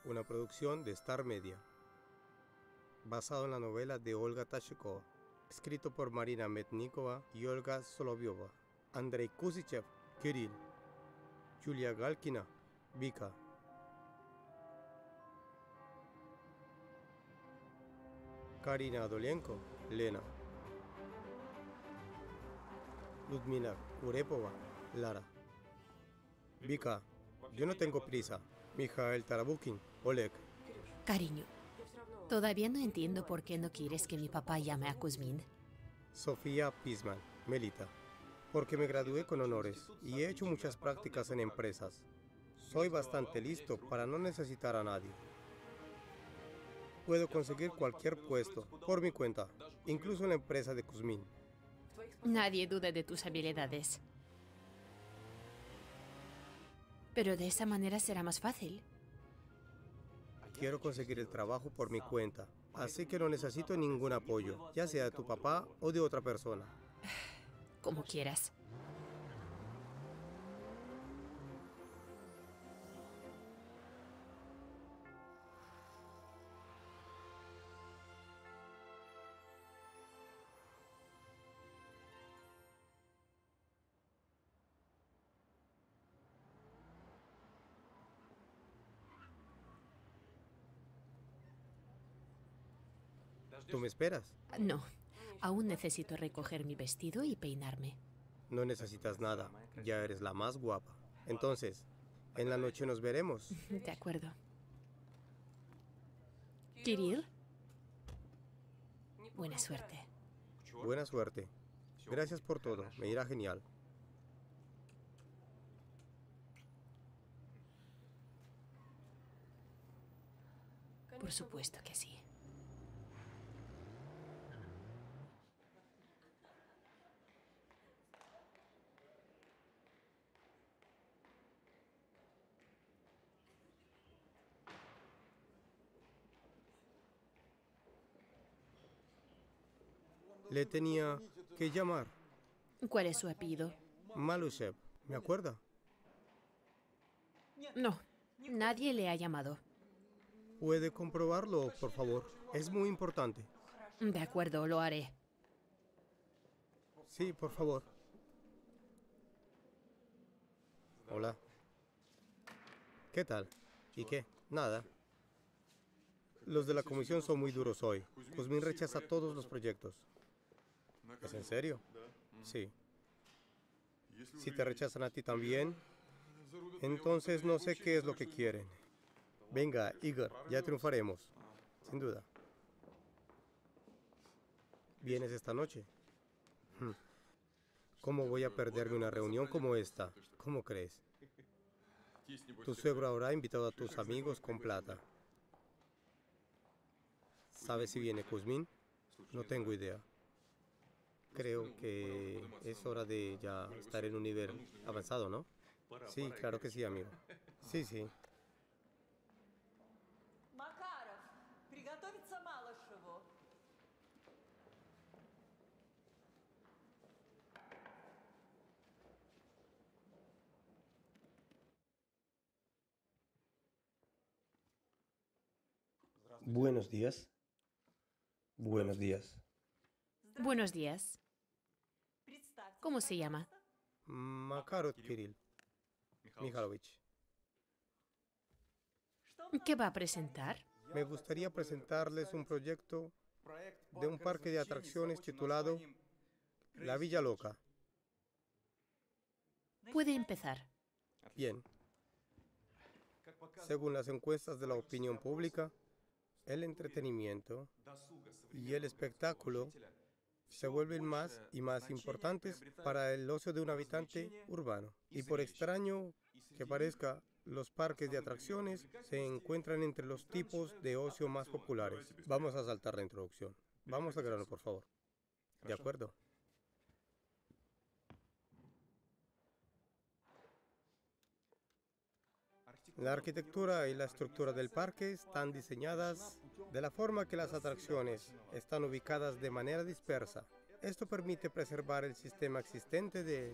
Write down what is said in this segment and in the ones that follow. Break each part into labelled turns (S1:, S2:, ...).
S1: una producción de Star Media, basado en la novela de Olga Tashikova, escrito por Marina Metnikova y Olga Solovyova, Andrei Kusichev, Kirill, Yulia Galkina, Vika, Karina Adolenko, Lena, Ludmila Kurepova, Lara. Vika, yo no tengo prisa. Mikhail Tarabukin, Oleg.
S2: Cariño, todavía no entiendo por qué no quieres que mi papá llame a Kuzmin.
S1: Sofía Pisman, Melita. Porque me gradué con honores y he hecho muchas prácticas en empresas. Soy bastante listo para no necesitar a nadie. Puedo conseguir cualquier puesto por mi cuenta, incluso en la empresa de Kuzmin.
S2: Nadie duda de tus habilidades. Pero de esa manera será más fácil.
S1: Quiero conseguir el trabajo por mi cuenta, así que no necesito ningún apoyo, ya sea de tu papá o de otra persona.
S2: Como quieras.
S1: ¿Tú me esperas?
S2: No, aún necesito recoger mi vestido y peinarme.
S1: No necesitas nada, ya eres la más guapa. Entonces, en la noche nos veremos.
S2: De acuerdo. Kirill, buena suerte.
S1: Buena suerte. Gracias por todo, me irá genial.
S2: Por supuesto que sí.
S1: Le tenía que llamar.
S2: ¿Cuál es su apellido?
S1: Malushev, ¿me acuerda?
S2: No, nadie le ha llamado.
S1: ¿Puede comprobarlo, por favor? Es muy importante.
S2: De acuerdo, lo haré.
S1: Sí, por favor. Hola. ¿Qué tal? ¿Y qué? Nada. Los de la comisión son muy duros hoy. Kuzmin rechaza todos los proyectos. ¿Es en serio? Sí. Si te rechazan a ti también, entonces no sé qué es lo que quieren. Venga, Igor, ya triunfaremos. Sin duda. ¿Vienes esta noche? ¿Cómo voy a perderme una reunión como esta? ¿Cómo crees? Tu suegro habrá invitado a tus amigos con plata. ¿Sabes si viene Kuzmin? No tengo idea. Creo que es hora de ya estar en un nivel avanzado, ¿no? Sí, claro que sí, amigo. Sí, sí.
S3: Makarov, приготовиться Малышеву.
S1: Buenos días. Buenos días.
S2: Buenos días. ¿Cómo se llama?
S1: Makarov Kirill Mikhailovich.
S2: ¿Qué va a presentar?
S1: Me gustaría presentarles un proyecto de un parque de atracciones titulado La Villa Loca.
S2: Puede empezar.
S1: Bien. Según las encuestas de la opinión pública, el entretenimiento y el espectáculo se vuelven más y más importantes para el ocio de un habitante urbano. Y por extraño que parezca, los parques de atracciones se encuentran entre los tipos de ocio más populares. Vamos a saltar la introducción. Vamos al grano, por favor. ¿De acuerdo? La arquitectura y la estructura del parque están diseñadas de la forma que las atracciones están ubicadas de manera dispersa. Esto permite preservar el sistema existente de...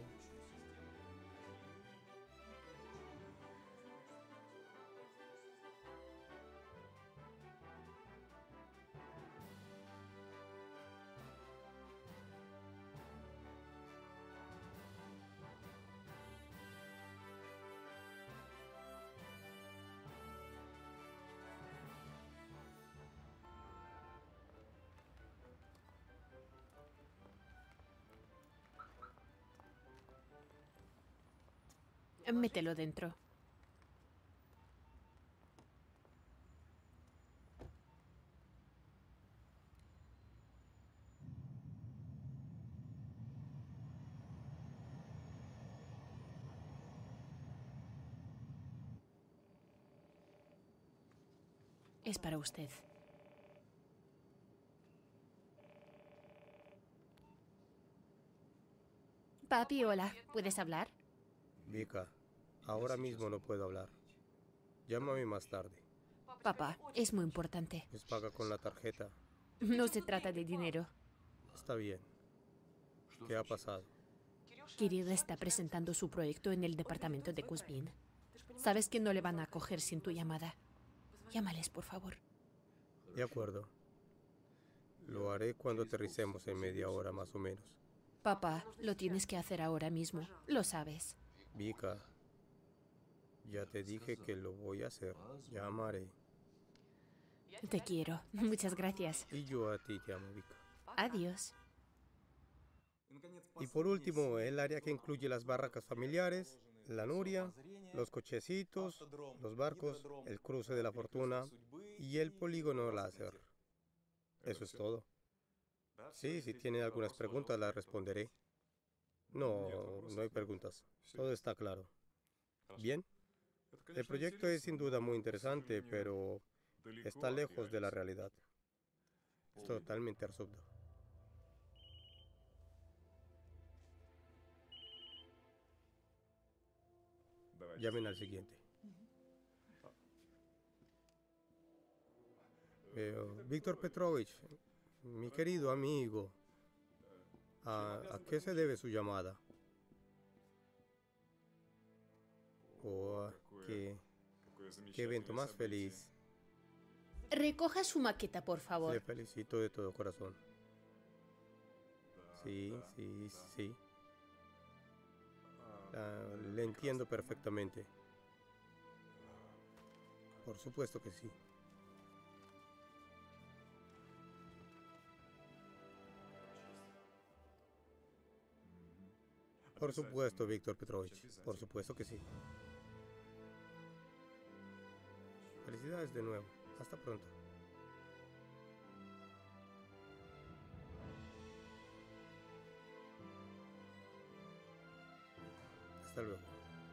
S2: Mételo dentro. Es para usted. Papi, hola. ¿Puedes hablar?
S1: Vika, ahora mismo no puedo hablar. Llámame más tarde.
S2: Papá, es muy importante.
S1: Pues paga con la tarjeta.
S2: No se trata de dinero.
S1: Está bien. ¿Qué ha pasado?
S2: Kirill está presentando su proyecto en el departamento de Kuzmin. Sabes que no le van a acoger sin tu llamada. Llámales, por favor.
S1: De acuerdo. Lo haré cuando aterricemos en media hora más o menos.
S2: Papá, lo tienes que hacer ahora mismo. Lo sabes.
S1: Vika, ya te dije que lo voy a hacer. Llamaré.
S2: Te quiero. Muchas gracias.
S1: Y yo a ti te amo, Vika.
S2: Adiós.
S1: Y por último, el área que incluye las barracas familiares, la Nuria, los cochecitos, los barcos, el cruce de la fortuna y el polígono láser. Eso es todo. Sí, si tienen algunas preguntas las responderé. No, no hay preguntas. Todo está claro. Bien. El proyecto es sin duda muy interesante, pero está lejos de la realidad. Es totalmente absurdo. Llamen al siguiente. Víctor Petrovich, mi querido amigo, ¿a qué se debe su llamada? Qué evento más feliz.
S2: Recoja su maqueta, por favor.
S1: Le felicito de todo corazón. Sí, sí, sí. Le entiendo perfectamente. Por supuesto que sí. Por supuesto, Víctor Petrovich. Por supuesto que sí. Felicidades de nuevo. Hasta pronto. Hasta luego.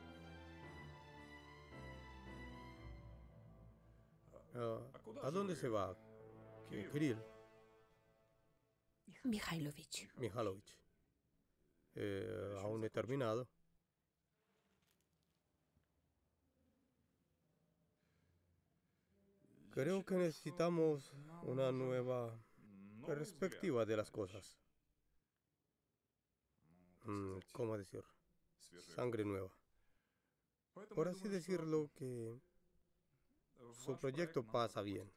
S1: ¿A dónde se va? Kirill.
S2: Mikhailovich.
S1: Mikhailovich. Aún no he terminado. Creo que necesitamos una nueva perspectiva de las cosas. ¿Cómo decir? Sangre nueva. Por así decirlo, que su proyecto pasa bien.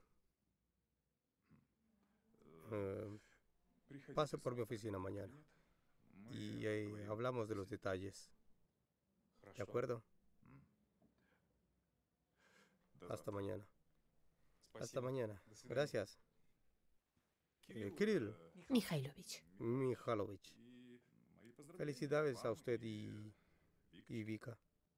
S1: Pase por mi oficina mañana y hablamos de los detalles. ¿De acuerdo? Hasta mañana. Hasta mañana. Gracias. Kirill.
S2: Mikhailovich.
S1: Mikhailovich. Felicidades a usted y Vika.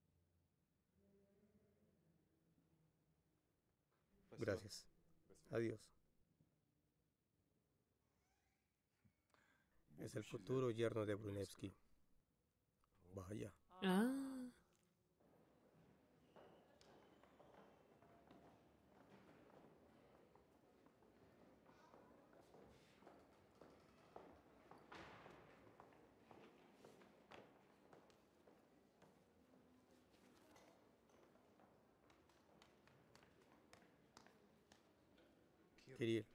S1: Gracias. Adiós. Es el futuro yerno de Brunevsky. Vaya.
S2: Ah.
S1: Kirill.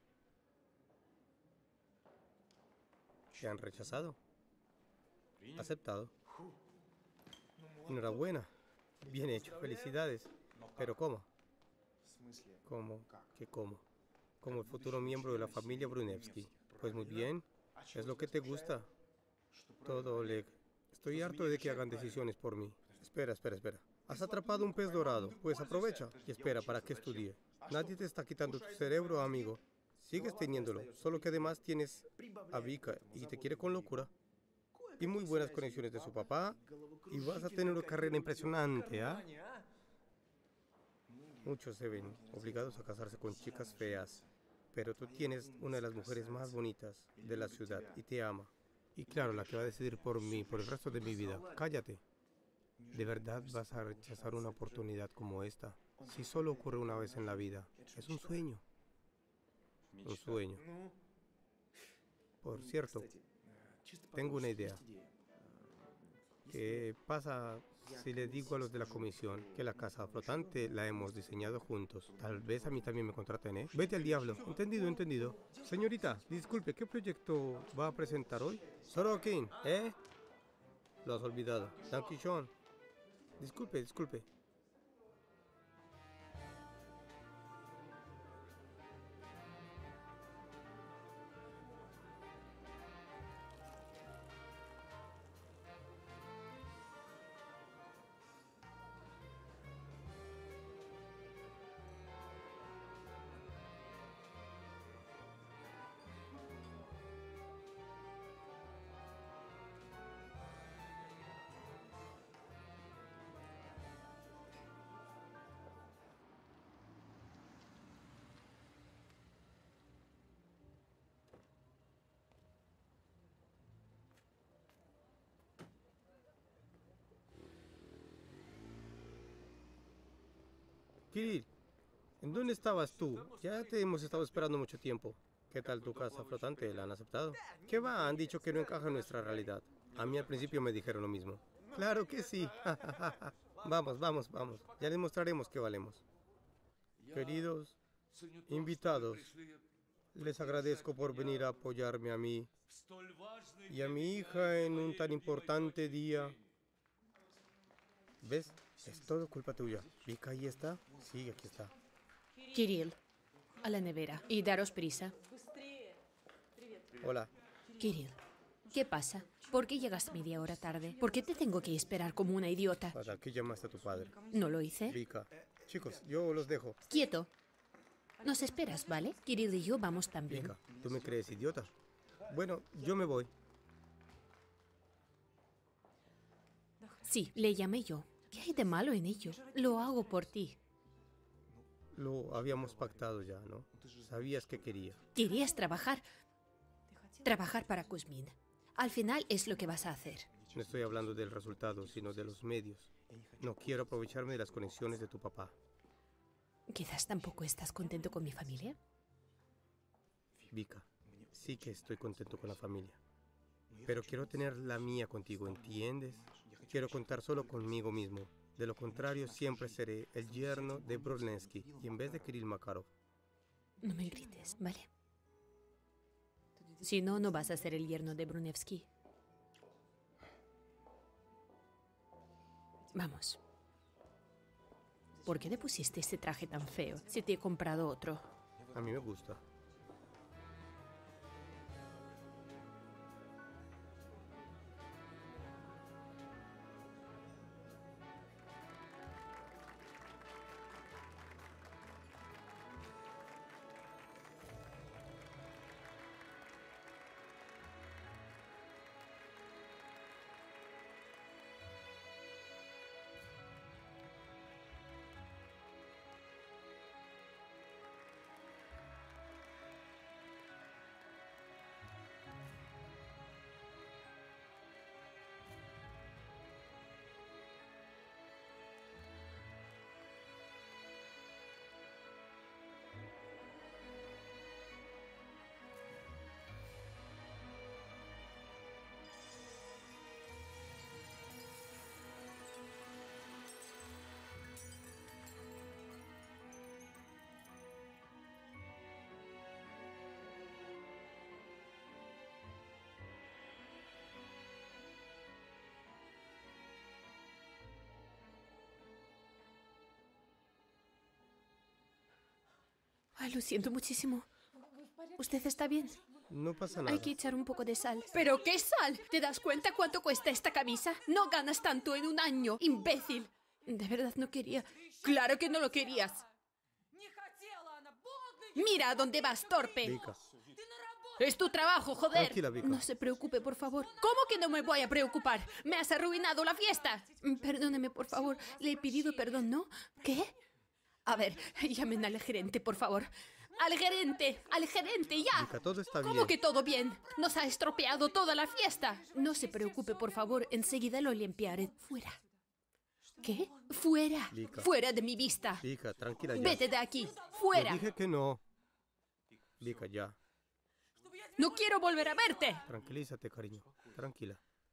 S1: ¿Te han rechazado? Aceptado. Enhorabuena. Bien hecho. Felicidades. ¿Pero cómo? ¿Cómo? ¿Qué cómo? Como el futuro miembro de la familia Brunevsky. Pues muy bien. Es lo que te gusta. Todo, Oleg. Estoy harto de que hagan decisiones por mí. Espera. Has atrapado un pez dorado. Pues aprovecha y espera para que estudie. Nadie te está quitando tu cerebro, amigo. Sigues teniéndolo, solo que además tienes a Vika y te quiere con locura. y muy buenas conexiones de su papá y vas a tener una carrera impresionante, ¿ah? Muchos se ven obligados a casarse con chicas feas, pero tú tienes una de las mujeres más bonitas de la ciudad y te ama. Y claro, la que va a decidir por mí, por el resto de mi vida. Cállate. ¿De verdad vas a rechazar una oportunidad como esta? Si solo ocurre una vez en la vida, es un sueño. Un sueño. Por cierto, tengo una idea. ¿Qué pasa si le digo a los de la comisión que la casa flotante la hemos diseñado juntos? Tal vez a mí también me contraten, ¿eh? Vete al diablo. Entendido, entendido. Señorita, disculpe, ¿qué proyecto va a presentar hoy? Sorokin, ¿eh? Lo has olvidado. Dankichon. Disculpe, disculpe. Kirill, ¿en dónde estabas tú? Ya te hemos estado esperando mucho tiempo. ¿Qué tal tu casa flotante? ¿La han aceptado? ¿Qué va? Han dicho que no encaja en nuestra realidad. A mí al principio me dijeron lo mismo. Claro que sí. Vamos, vamos, vamos. Ya les mostraremos que valemos. Queridos invitados, les agradezco por venir a apoyarme a mí y a mi hija en un tan importante día. ¿Ves? Es todo culpa tuya. Vika, ahí está. Sí, aquí está.
S2: Kirill, a la nevera. Y daros prisa.
S3: Быстрее! Привет.
S1: Hola.
S2: Kirill, ¿qué pasa? ¿Por qué llegas media hora tarde? ¿Por qué te tengo que esperar como una idiota?
S1: ¿Para qué llamaste a tu padre?
S2: ¿No lo hice?
S1: Vika. Chicos, yo los dejo.
S2: Quieto. Nos esperas, ¿vale? Kirill y yo vamos también.
S1: Vika, ¿tú me crees idiota? Bueno, yo me voy.
S2: Sí, le llamé yo. ¿Qué hay de malo en ello? Lo hago por ti.
S1: Lo habíamos pactado ya, ¿no? Sabías que quería.
S2: Querías trabajar. Trabajar para Kuzmin. Al final es lo que vas a hacer.
S1: No estoy hablando del resultado, sino de los medios. No quiero aprovecharme de las conexiones de tu papá.
S2: Quizás tampoco estás contento con mi familia.
S1: Vika, sí que estoy contento con la familia. Pero quiero tener la mía contigo, ¿entiendes? Quiero contar solo conmigo mismo. De lo contrario, siempre seré el yerno de Brudnensky y en vez de Kirill Makarov.
S2: No me grites, ¿vale? Si no, no vas a ser el yerno de Brunevsky. Vamos. ¿Por qué te pusiste ese traje tan feo si te he comprado otro?
S1: A mí me gusta.
S2: Ay, lo siento muchísimo. ¿Usted está bien?
S1: No pasa nada.
S2: Hay que echar un poco de sal. ¿Pero qué sal? ¿Te das cuenta cuánto cuesta esta camisa? No ganas tanto en un año, imbécil. De verdad no quería. Claro que no lo querías.
S3: Не хотела она! Бог!
S2: Mira a dónde vas, torpe.
S1: Vika,
S3: Ты на работу
S2: Es tu trabajo, joder.
S1: Tranquila, Vika.
S2: No se preocupe, por favor. ¿Cómo que no me voy a preocupar? Me has arruinado la fiesta. Perdóneme, por favor. Le he pedido perdón, ¿no? ¿Qué? A ver, llamen al gerente, por favor. Al gerente, ya.
S1: Vika, todo está bien.
S2: ¿Cómo que todo bien? Nos ha estropeado toda la fiesta. No se preocupe, por favor. Enseguida lo limpiaré. Fuera. ¿Qué? Fuera.
S1: Vika.
S2: Fuera de mi vista.
S1: Vika, tranquila ya.
S2: Vete de aquí.
S1: Te
S2: Fuera.
S1: dije que no. Vika, ya.
S2: No quiero volver a verte.
S1: Tranquilízate, cariño. Tranquila.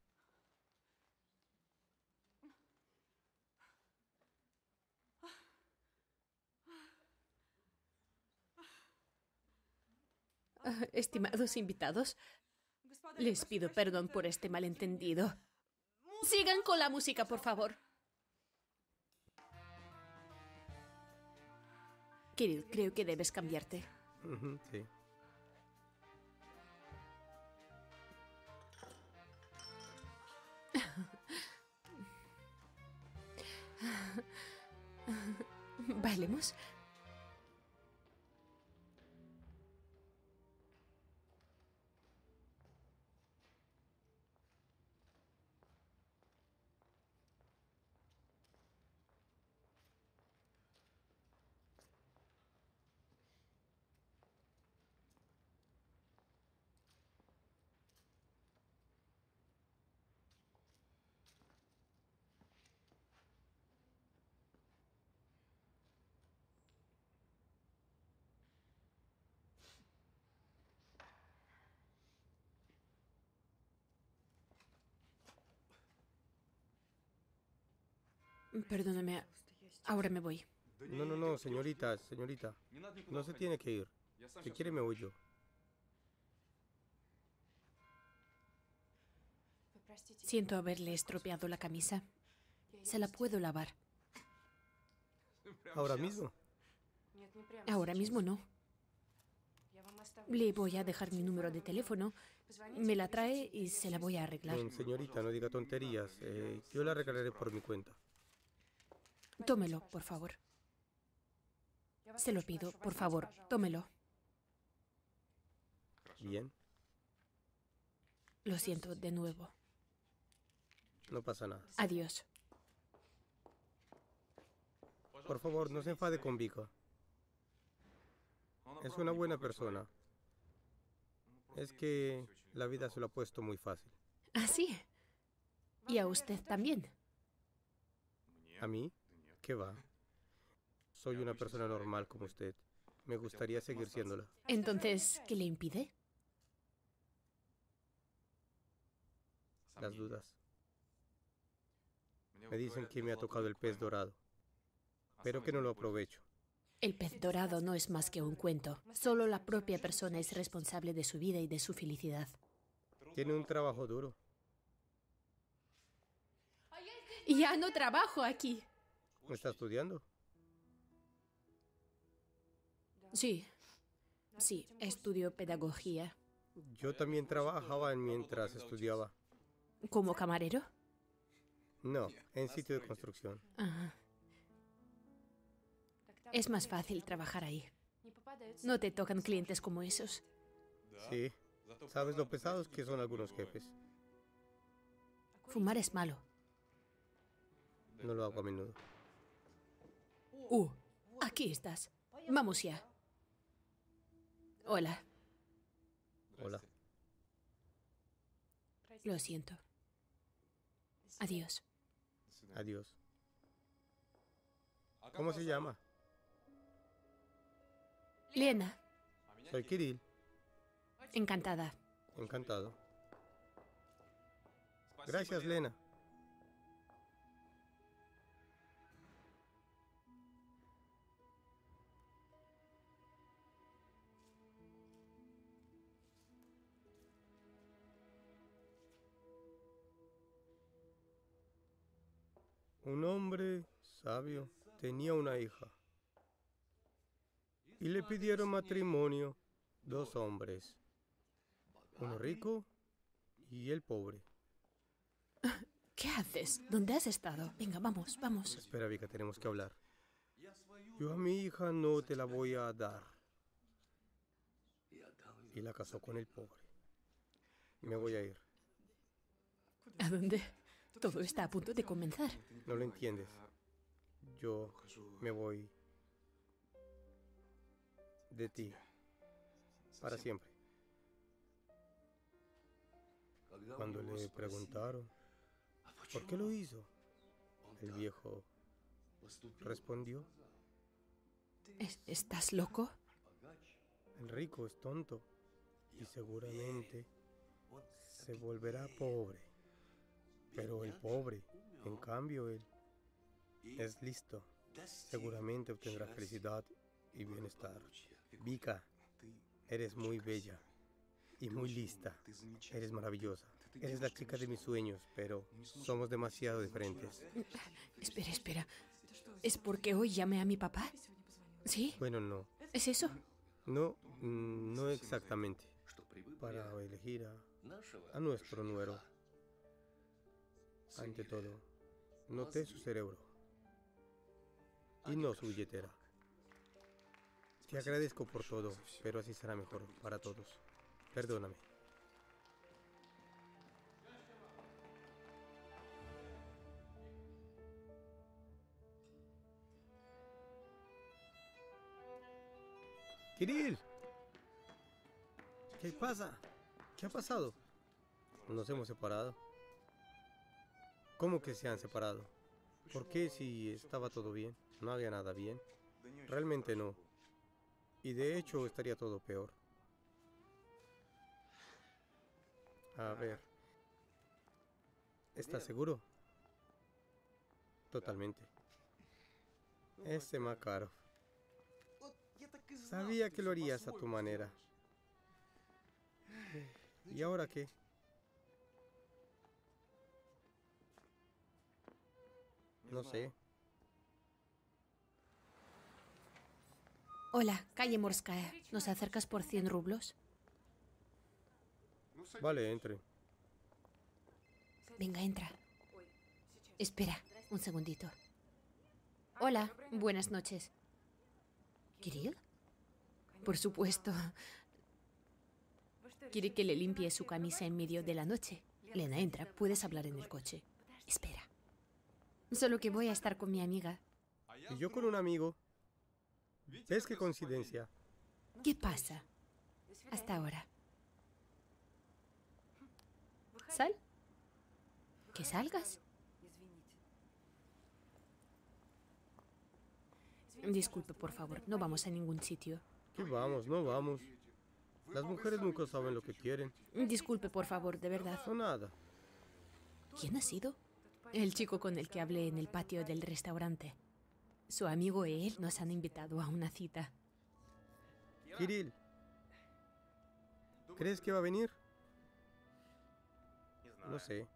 S2: Estimados invitados, les pido perdón por este malentendido. Sigan con la música, por favor. Kirill, creo que debes cambiarte.
S1: Ujú, sí.
S2: ¿Bailemos? Perdóname, ahora me voy.
S1: No, señorita, señorita. No se tiene que ir. Si quiere me voy yo.
S2: Siento haberle estropeado la camisa. Se la puedo lavar.
S1: ¿Ahora mismo?
S2: Ahora mismo no. Le voy a dejar mi número de teléfono. Me la trae y se la voy a arreglar.
S1: Señorita, no diga tonterías. Yo la arreglaré por mi cuenta.
S2: Tómelo, por favor. Se lo pido, por favor, tómelo.
S1: Bien,
S2: Lo siento de nuevo.
S1: no pasa nada.
S2: Adiós.
S1: Por favor, no se enfade con Vika. Es una buena persona. Es que la vida se lo ha puesto muy fácil.
S2: ¿Ah, sí? Y a usted también.
S1: ¿A mí? ¿Qué va? Soy una persona normal como usted. Me gustaría seguir siéndola.
S2: Entonces, ¿qué le impide?
S1: Las dudas. Me dicen que me ha tocado el pez dorado, pero que no lo aprovecho.
S2: El pez dorado no es más que un cuento. Solo la propia persona es responsable de su vida y de su felicidad.
S1: Tiene un trabajo duro.
S2: Ya no trabajo aquí.
S1: ¿Está estudiando?
S2: Sí, estudio pedagogía.
S1: Yo también trabajaba mientras estudiaba.
S2: ¿Como camarero?
S1: No, en sitio de construcción.
S2: Ajá. Es más fácil trabajar ahí. No te tocan clientes como esos.
S1: Sí. ¿Sabes lo pesados que son algunos jefes?
S2: Fumar es malo.
S1: No lo hago a menudo.
S2: Aquí estás. Vamos ya. Hola.
S1: Hola.
S2: Lo siento. Adiós.
S1: Adiós. ¿Cómo se llama?
S2: Lena,
S1: Soy Kirill.
S2: encantada.
S1: Encantado. Gracias, Lena. Un hombre sabio tenía una hija y le pidieron matrimonio dos hombres, uno rico y el pobre.
S2: ¿Qué haces? ¿Dónde has estado? Venga, vamos, vamos.
S1: Espera, Vika, tenemos que hablar. Yo a mi hija no te la voy a dar. y la casó con el pobre. Me voy a ir.
S2: ¿A dónde? Todo está a punto de comenzar.
S1: No lo entiendes. Yo me voy de ti para siempre. Cuando le preguntaron por qué lo hizo, el viejo respondió:
S2: ¿Estás loco?
S1: el rico es tonto y seguramente se volverá pobre. Pero el pobre, en cambio, él es listo. Seguramente obtendrá felicidad y bienestar. Vika, eres muy bella y muy lista. Eres maravillosa. Eres la chica de mis sueños, pero somos demasiado diferentes.
S2: Espera. ¿Es porque hoy llamé a mi papá? ¿Sí?
S1: Bueno, no.
S2: ¿Es eso?
S1: No exactamente. Para elegir a nuestro nuero. Ante todo, noté su cerebro y no su billetera. Te agradezco por todo, pero así será mejor para todos. Perdóname. Kirill, ¿qué pasa? ¿Qué ha pasado? Nos hemos separado. ¿Cómo que se han separado? ¿Por qué si estaba todo bien? No había nada bien. Realmente no. Y de hecho estaría todo peor. A ver. ¿Estás seguro? Totalmente. Ese Makarov. Sabía que lo harías a tu manera. ¿Y ahora qué? No sé.
S2: Hola, calle Morskaya. ¿Nos acercas por 100 rublos?
S1: Vale, entre.
S2: Venga, entra. Espera, un segundito. Hola, buenas noches. ¿Kirill? Por supuesto. ¿Quiere que le limpie su camisa en medio de la noche? Lena, entra. Puedes hablar en el coche. Espera. Solo que voy a estar con mi amiga.
S1: Y yo con un amigo. ¿Ves qué coincidencia?
S2: ¿Qué pasa? Hasta ahora. ¿Sal? ¿Que salgas? Disculpe, por favor. No vamos a ningún sitio.
S1: ¿Qué vamos? No vamos. Las mujeres nunca saben lo que quieren.
S2: Disculpe, por favor, de verdad.
S1: O nada.
S2: ¿Quién ha sido? El chico con el que hablé en el patio del restaurante. Su amigo y él nos han invitado a una cita.
S1: Kirill, ¿crees que va a venir? No sé.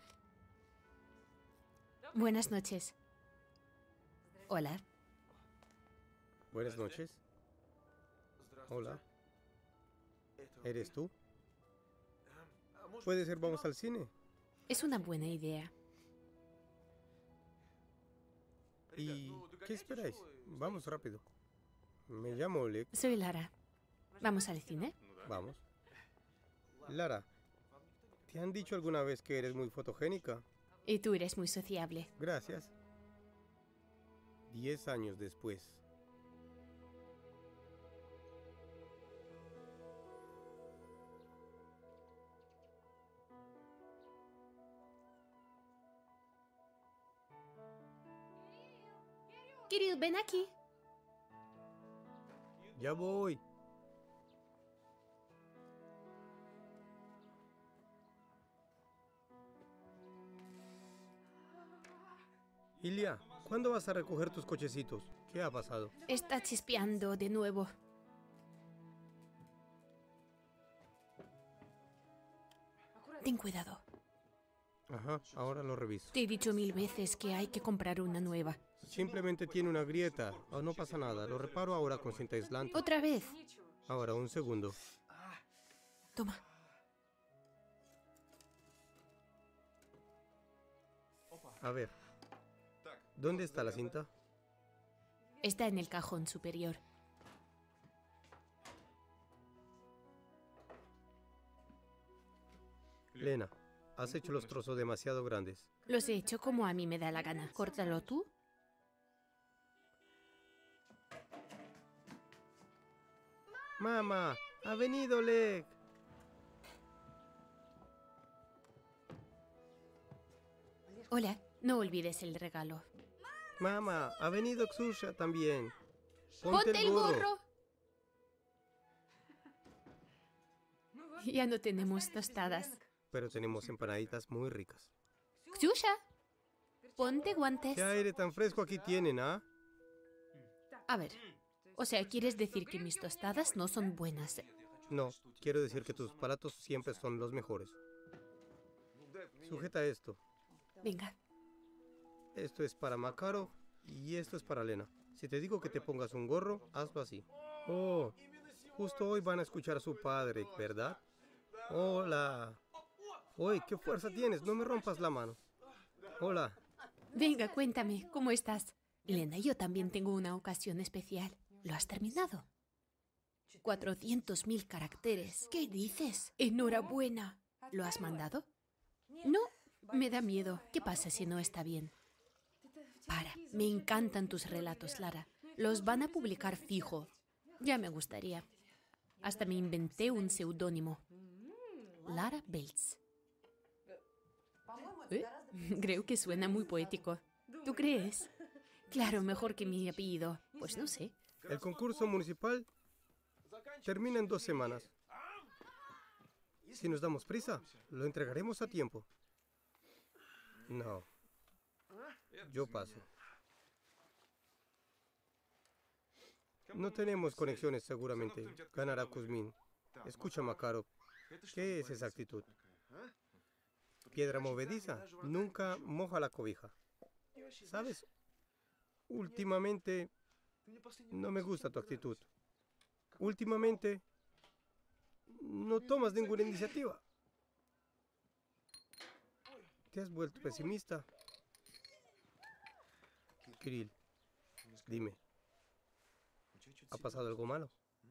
S2: Buenas noches. Hola.
S1: Buenas noches. Hola. ¿Eres tú? Puede ser, vamos al cine.
S2: Es una buena idea.
S1: ¿Y qué esperáis? Vamos rápido. Me llamo Oleg.
S2: Soy Lara. ¿Vamos al cine?
S1: Vamos. Lara, ¿te han dicho alguna vez que eres muy fotogénica?
S2: Y tú eres muy sociable.
S1: Gracias. 10 años después.
S2: Kirill, ven aquí.
S1: Ya voy. Ilya, ¿cuándo vas a recoger tus cochecitos? ¿Qué ha pasado?
S2: Está chispeando de nuevo. Ten cuidado.
S1: Ajá, ahora lo reviso.
S2: Te he dicho 1000 veces que hay que comprar una nueva.
S1: Simplemente tiene una grieta. Oh, no pasa nada, lo reparo ahora con cinta aislante.
S2: ¿Otra vez?
S1: Ahora, un segundo.
S2: Toma.
S1: A ver. ¿Dónde está la cinta?
S2: Está en el cajón superior.
S1: Lena, has hecho los trozos demasiado grandes.
S2: Los he hecho como a mí me da la gana. Córtalo tú.
S1: Mamá, ha venido Oleg.
S2: Hola, no olvides el regalo.
S1: Mamá, ha venido Xusha también.
S2: ¡Ponte el gorro! Ya no tenemos tostadas.
S1: Pero tenemos empanaditas muy ricas.
S2: Xusha, ponte guantes.
S1: ¿Qué aire tan fresco aquí tienen, ah?
S2: A ver, o sea, ¿quieres decir que mis tostadas no son buenas?
S1: No, quiero decir que tus platos siempre son los mejores. Sujeta esto.
S2: Venga.
S1: Esto es para Makarov y esto es para Lena. Si te digo que te pongas un gorro, hazlo así. Oh, justo hoy van a escuchar a su padre, ¿verdad? Hola. Uy, ¿qué fuerza tienes? No me rompas la mano. Hola.
S2: Venga, cuéntame, ¿cómo estás? Lena, yo también tengo una ocasión especial. ¿Lo has terminado? 400.000 caracteres. ¿Qué dices? Enhorabuena. ¿Lo has mandado? No, me da miedo. ¿Qué pasa si no está bien? Para, me encantan tus relatos, Lara. Los van a publicar fijo. Ya me gustaría. Hasta me inventé un seudónimo. Lara Belts. Creo que suena muy poético. ¿Tú crees? Claro, mejor que mi apellido. Pues no sé.
S1: El concurso municipal termina en 2 semanas. Si nos damos prisa, lo entregaremos a tiempo. No. Yo paso. No tenemos conexiones seguramente. Ganará Kuzmin. Escucha, Makarov. ¿Qué es esa actitud? Piedra movediza nunca moja la cobija. ¿Sabes? Últimamente no me gusta tu actitud. Últimamente no tomas ninguna iniciativa. Te has vuelto pesimista. Kirill, dime, ¿ha pasado algo malo?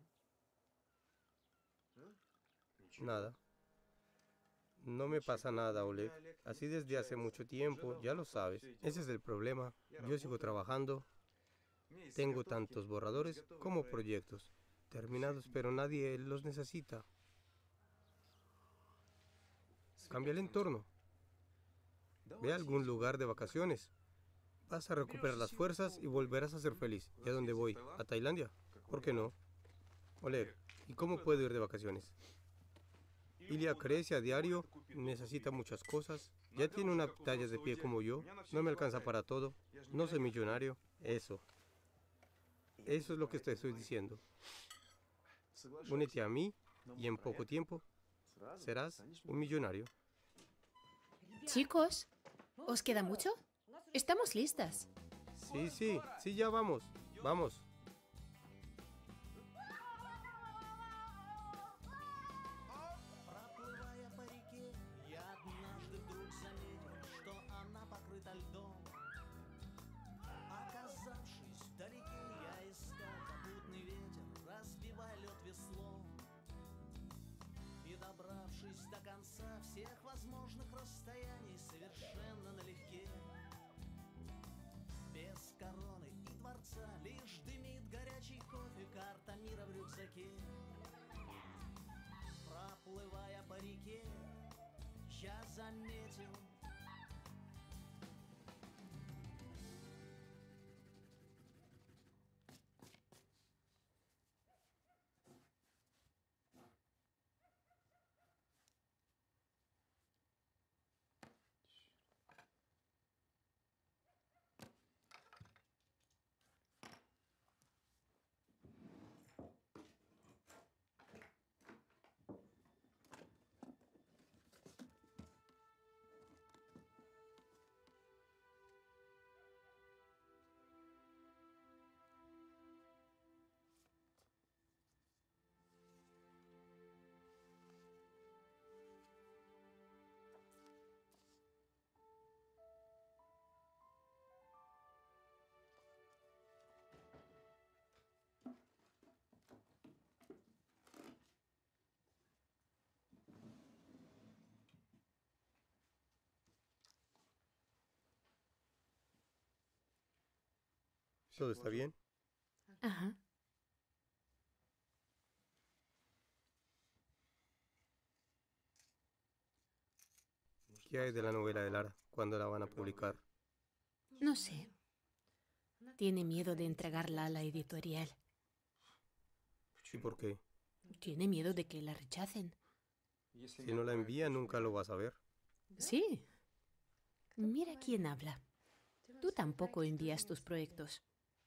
S1: Nada. No me pasa nada, Oleg. Así desde hace mucho tiempo, ya lo sabes. Ese es el problema. Yo sigo trabajando. Tengo tantos borradores como proyectos terminados, pero nadie los necesita. Cambia el entorno. Ve a algún lugar de vacaciones. Vas a recuperar las fuerzas y volverás a ser feliz. ¿Y a dónde voy? ¿A Tailandia? ¿Por qué no? Oleg, ¿y cómo puedo ir de vacaciones? Ilya crece a diario, necesita muchas cosas. Ya tiene una talla de pie como yo. No me alcanza para todo. No soy millonario. Eso es lo que te estoy diciendo. Únete a mí y en poco tiempo serás un millonario.
S2: Chicos, ¿os queda mucho? Estamos listas.
S1: Sí, ya vamos. Vamos.
S4: Всех возможных расстояний совершенно налегке. Без короны и дворца лишь дымит горячий кофе, карта мира в рюкзаке. Проплывая по реке, я заметил
S1: ¿Todo está bien?
S2: Ajá.
S1: ¿Qué hay de la novela de Lara? ¿Cuándo la van a publicar?
S2: No sé. Tiene miedo de entregarla a la editorial.
S1: ¿Y por qué?
S2: Tiene miedo de que la rechacen.
S1: Si no la envía, nunca lo vas a ver.
S2: Sí. Mira quién habla. Tú tampoco envías tus proyectos.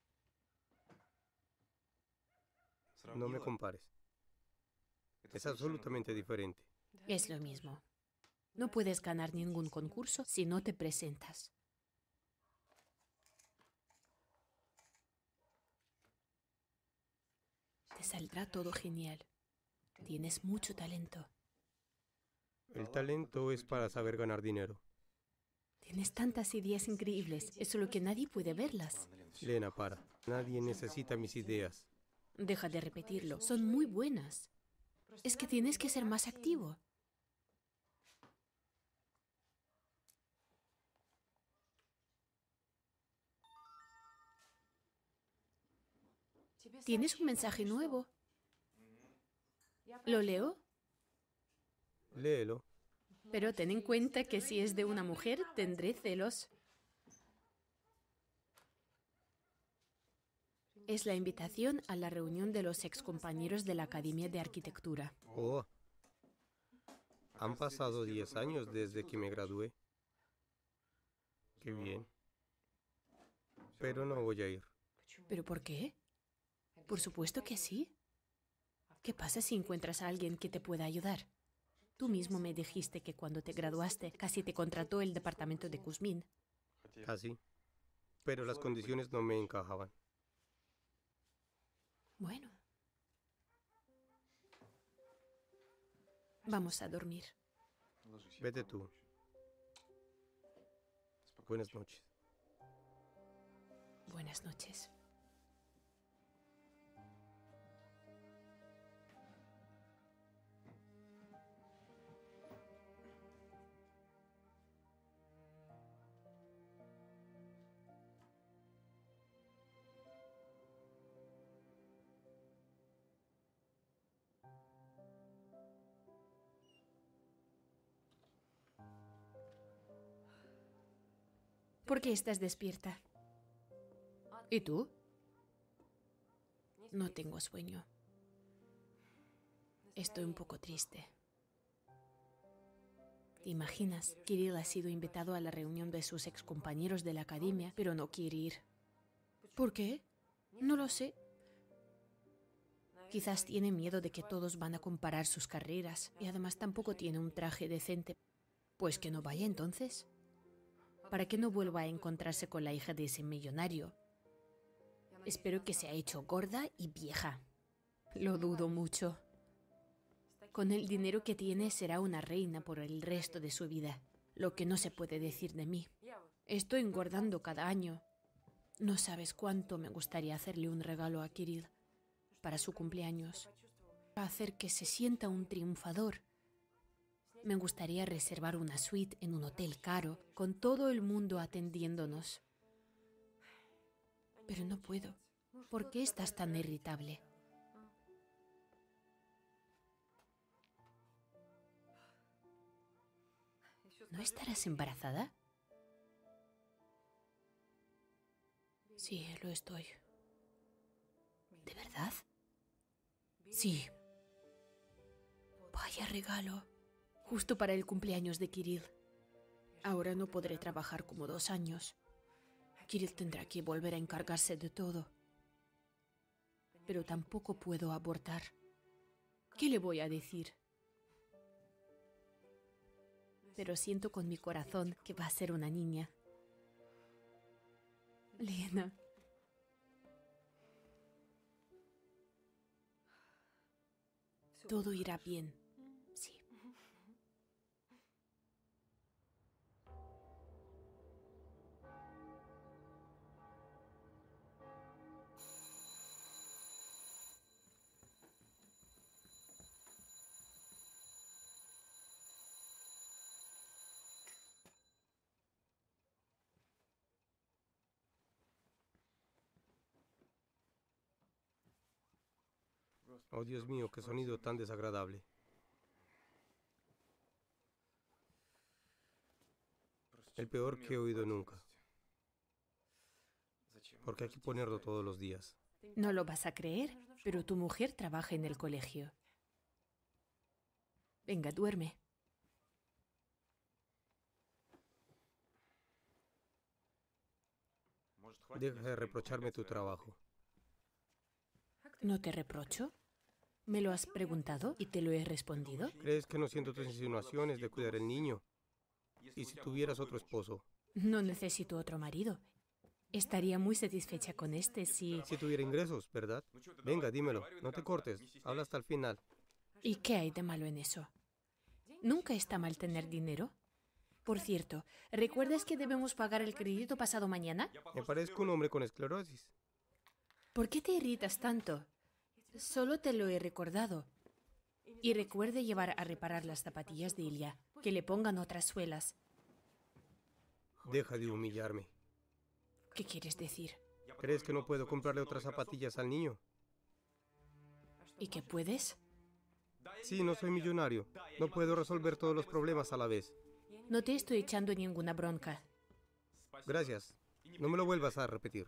S1: No me compares. Es absolutamente diferente.
S2: Es lo mismo. No puedes ganar ningún concurso si no te presentas. Te saldrá todo genial. Tienes mucho talento.
S1: El talento es para saber ganar dinero.
S2: Tienes tantas ideas increíbles, es solo que nadie puede verlas.
S1: Lena, para. Nadie necesita mis ideas.
S2: Deja de repetirlo, son muy buenas. Es que tienes que ser más activo. ¿Tienes un mensaje nuevo? ¿Lo leo?
S1: Léelo.
S2: Pero ten en cuenta que si es de una mujer, tendré celos. Es la invitación a la reunión de los excompañeros de la Academia de Arquitectura.
S1: Oh, han pasado 10 años desde que me gradué. Qué bien. Pero no voy a ir.
S2: ¿Pero por qué? Por supuesto que sí. ¿Qué pasa si encuentras a alguien que te pueda ayudar? Tú mismo me dijiste que cuando te graduaste casi te contrató el departamento de Kuzmin.
S1: Casi. Pero las condiciones no me encajaban.
S2: Bueno. Vamos a dormir.
S1: Vete tú. Buenas noches.
S2: Buenas noches. ¿Por qué estás despierta? ¿Y tú? No tengo sueño. Estoy un poco triste. ¿Te imaginas? Kirill ha sido invitado a la reunión de sus excompañeros de la academia, pero no quiere ir. ¿Por qué? No lo sé. Quizás tiene miedo de que todos van a comparar sus carreras y además tampoco tiene un traje decente. Pues que no vaya entonces. Para que no vuelva a encontrarse con la hija de ese millonario. Espero que se ha hecho gorda y vieja. Lo dudo mucho. Con el dinero que tiene será una reina por el resto de su vida. Lo que no se puede decir de mí. Estoy engordando cada año. No sabes cuánto me gustaría hacerle un regalo a Kirill para su cumpleaños. Para hacer que se sienta un triunfador. Me gustaría reservar una suite en un hotel caro, con todo el mundo atendiéndonos. Pero no puedo. ¿Por qué estás tan irritable? ¿No estarás embarazada? Sí, lo estoy. ¿De verdad? Sí. Vaya regalo. Justo para el cumpleaños de Kirill. Ahora no podré trabajar como 2 años. Kirill tendrá que volver a encargarse de todo. Pero tampoco puedo abortar. ¿Qué le voy a decir? Pero siento con mi corazón que va a ser una niña. Lena. Todo irá bien. Sí.
S1: Oh, Dios mío, qué sonido tan desagradable. El peor que he oído nunca. Porque hay que ponerlo todos los días.
S2: No lo vas a creer, pero tu mujer trabaja en el colegio. Venga, duerme.
S1: Deja de reprocharme tu trabajo.
S2: ¿No te reprocho? ¿Me lo has preguntado y te lo he respondido?
S1: ¿Crees que no siento tus insinuaciones de cuidar el niño? ¿Y si tuvieras otro esposo?
S2: No necesito otro marido. Estaría muy satisfecha con este si...
S1: Si tuviera ingresos, ¿verdad? Venga, dímelo. No te cortes. Habla hasta el final.
S2: ¿Y qué hay de malo en eso? ¿Nunca está mal tener dinero? Por cierto, ¿recuerdas que debemos pagar el crédito pasado mañana?
S1: Me parezco un hombre con esclerosis.
S2: ¿Por qué te irritas tanto? Solo te lo he recordado. Y recuerde llevar a reparar las zapatillas de Ilya, que le pongan otras suelas.
S1: Deja de humillarme.
S2: ¿Qué quieres decir?
S1: ¿Crees que no puedo comprarle otras zapatillas al niño?
S2: ¿Y qué puedes?
S1: Sí, no soy millonario. No puedo resolver todos los problemas a la vez.
S2: No te estoy echando ninguna bronca.
S1: Gracias. No me lo vuelvas a repetir.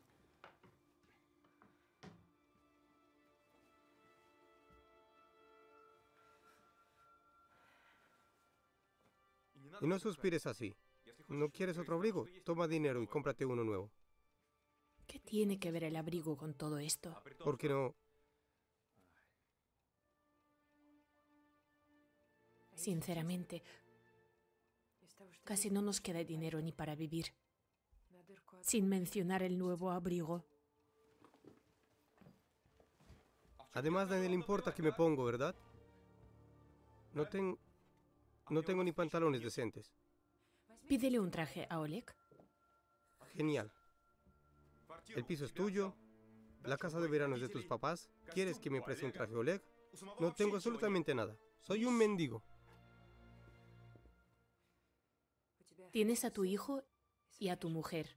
S1: Y no suspires así. ¿No quieres otro abrigo? Toma dinero y cómprate uno nuevo.
S2: ¿Qué tiene que ver el abrigo con todo esto?
S1: ¿Por qué no?
S2: Sinceramente, casi no nos queda dinero ni para vivir. Sin mencionar el nuevo abrigo.
S1: Además, a nadie le importa que me pongo, ¿verdad? No tengo ni pantalones decentes.
S2: Pídele un traje a Oleg.
S1: Genial. El piso es tuyo. La casa de verano es de tus papás. ¿Quieres que me preste un traje, Oleg? No tengo absolutamente nada. Soy un mendigo.
S2: Tienes a tu hijo y a tu mujer.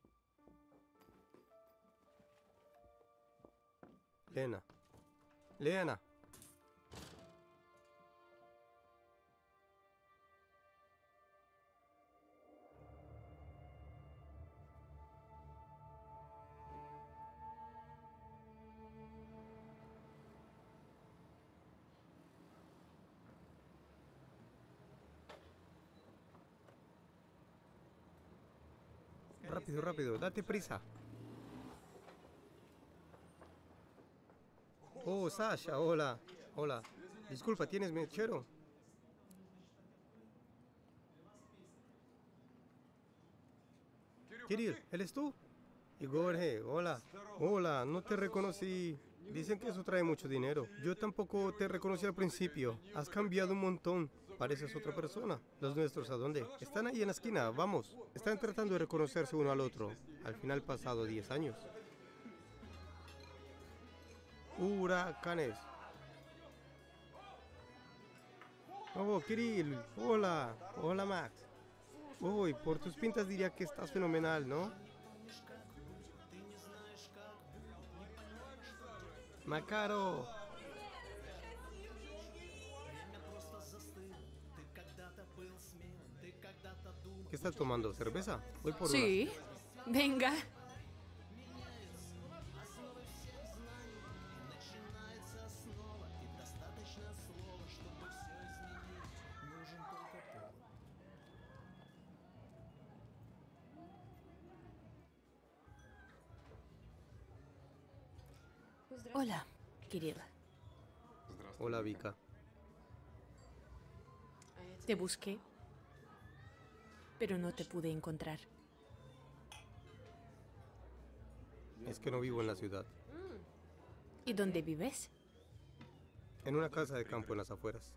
S1: Lena. Lena. Rápido, rápido, date prisa. Oh, Sasha, hola. Hola. Disculpa, ¿tienes mechero? Kirill, ¿eres tú? Igor, hola. Hola, no te reconocí. Dicen que eso trae mucho dinero. Yo tampoco te reconocí al principio. Has cambiado un montón. Pareces otra persona. ¿Los nuestros a dónde? Están ahí en la esquina, vamos. Están tratando de reconocerse uno al otro. Al final pasado 10 años. Huracanes. Oh, Kirill. Hola. Hola, Max. Uy, por tus pintas diría que estás fenomenal, ¿no? Macaro. ¿Qué estás tomando? ¿Cerveza? Voy por
S2: Sí, venga. Hola, Kirill.
S1: una. Hola, Vika.
S2: Te busqué, pero no te pude encontrar.
S1: Es que no vivo en la ciudad.
S2: ¿Y dónde vives?
S1: En una casa de campo en las afueras.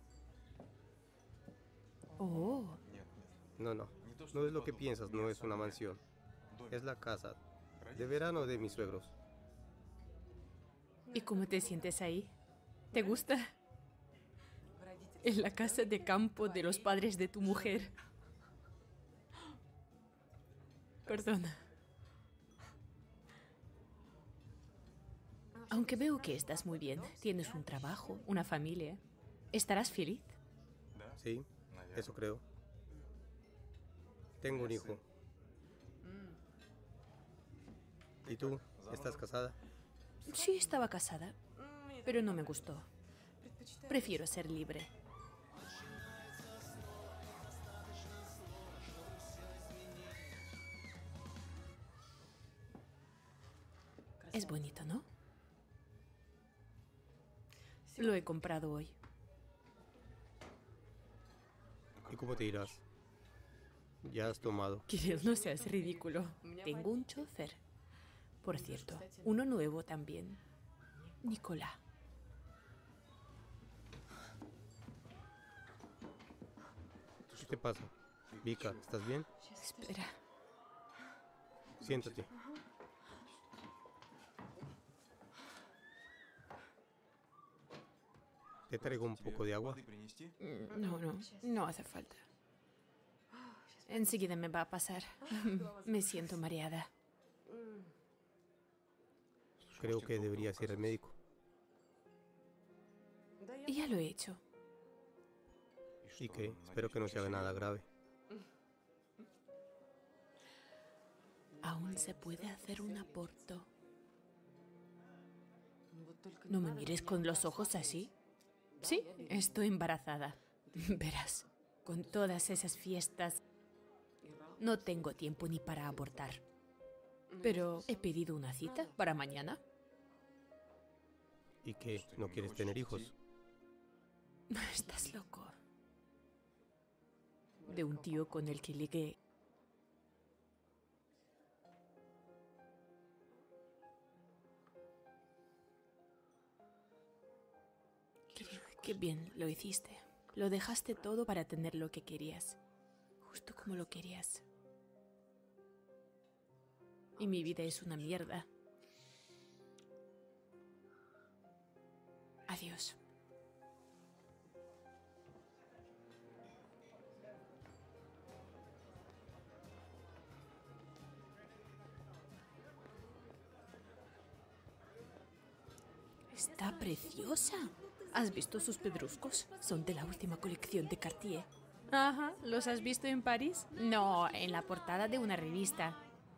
S2: Oh,
S1: No, no. No es lo que piensas, no es una mansión. Es la casa de verano de mis suegros.
S2: ¿y cómo te sientes ahí? ¿Te gusta? En la casa de campo de los padres de tu mujer. Perdona. Aunque veo que estás muy bien, tienes un trabajo, una familia, ¿estarás feliz?
S1: Sí, eso creo. Tengo un hijo. ¿Y tú? ¿Estás casada?
S2: Sí, estaba casada, pero no me gustó. Prefiero ser libre. Es bonito, ¿no? Lo he comprado hoy.
S1: ¿Y cómo te irás? Ya has tomado.
S2: Kirill, no seas ridículo. Tengo un chofer. Por cierto, uno nuevo también. Nicolás.
S1: ¿Qué te pasa? Vika, ¿estás bien?
S2: Espera.
S1: Siéntate. ¿Te traigo un poco de agua?
S2: No hace falta. Enseguida me va a pasar. Me siento mareada.
S1: Creo que deberías ir al médico.
S2: Ya lo he hecho.
S1: ¿Y qué? Espero que no sea nada grave.
S2: Aún se puede hacer un aborto. No me mires con los ojos así. Sí, estoy embarazada. Verás, con todas esas fiestas, no tengo tiempo ni para abortar. Pero he pedido una cita para mañana.
S1: ¿Y qué? ¿No quieres tener hijos?
S2: Estás loco. De un tío con el que ligué. Qué bien lo hiciste. Lo dejaste todo para tener lo que querías. Justo como lo querías. Y mi vida es una mierda. Adiós. Está preciosa. ¿Has visto sus pedruscos? Son de la última colección de Cartier. Ajá, ¿los has visto en París? No, en la portada de una revista.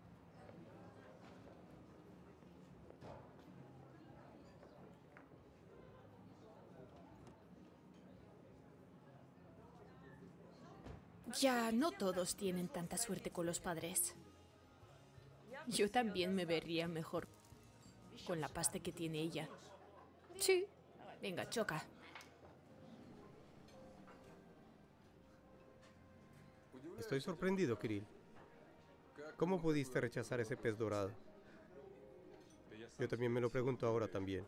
S2: Ya, no todos tienen tanta suerte con los padres. Yo también me vería mejor con la pasta que tiene ella. Sí. Venga, choca.
S1: Estoy sorprendido, Kirill. ¿Cómo pudiste rechazar ese pez dorado? Yo también me lo pregunto ahora también.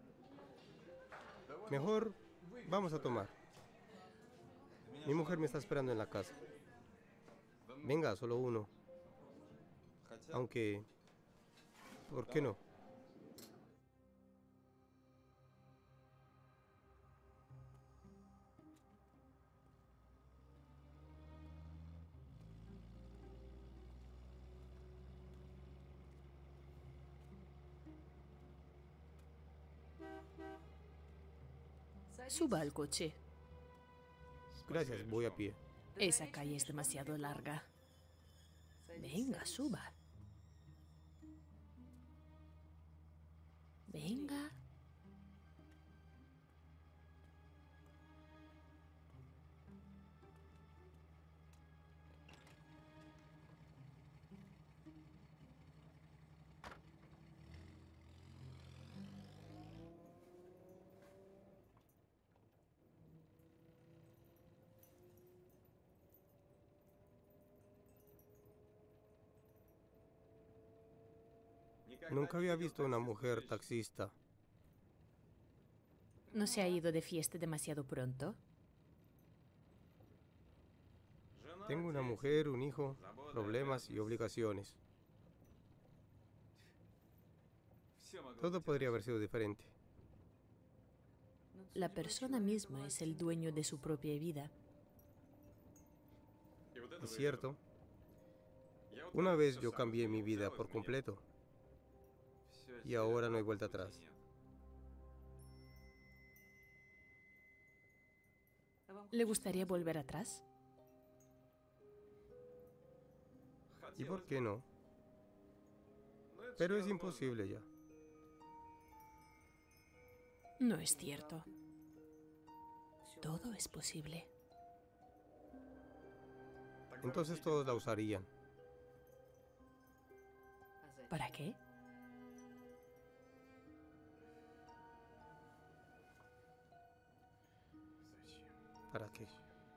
S1: Mejor vamos a tomar. Mi mujer me está esperando en la casa. Venga, solo uno. Aunque, ¿por qué no?
S2: Suba al coche.
S1: Gracias, voy a pie.
S2: Esa calle es demasiado larga. Venga, suba. Venga.
S1: Nunca había visto una mujer taxista.
S2: ¿No se ha ido de fiesta demasiado pronto?
S1: Tengo una mujer, un hijo, problemas y obligaciones. Todo podría haber sido diferente.
S2: La persona misma es el dueño de su propia vida.
S1: Es cierto. Una vez yo cambié mi vida por completo. Y ahora no hay vuelta atrás.
S2: ¿Le gustaría volver atrás?
S1: ¿Y por qué no? Pero es imposible ya.
S2: No es cierto. Todo es posible.
S1: Entonces todos la usarían.
S2: ¿Para qué?
S1: ¿Para qué?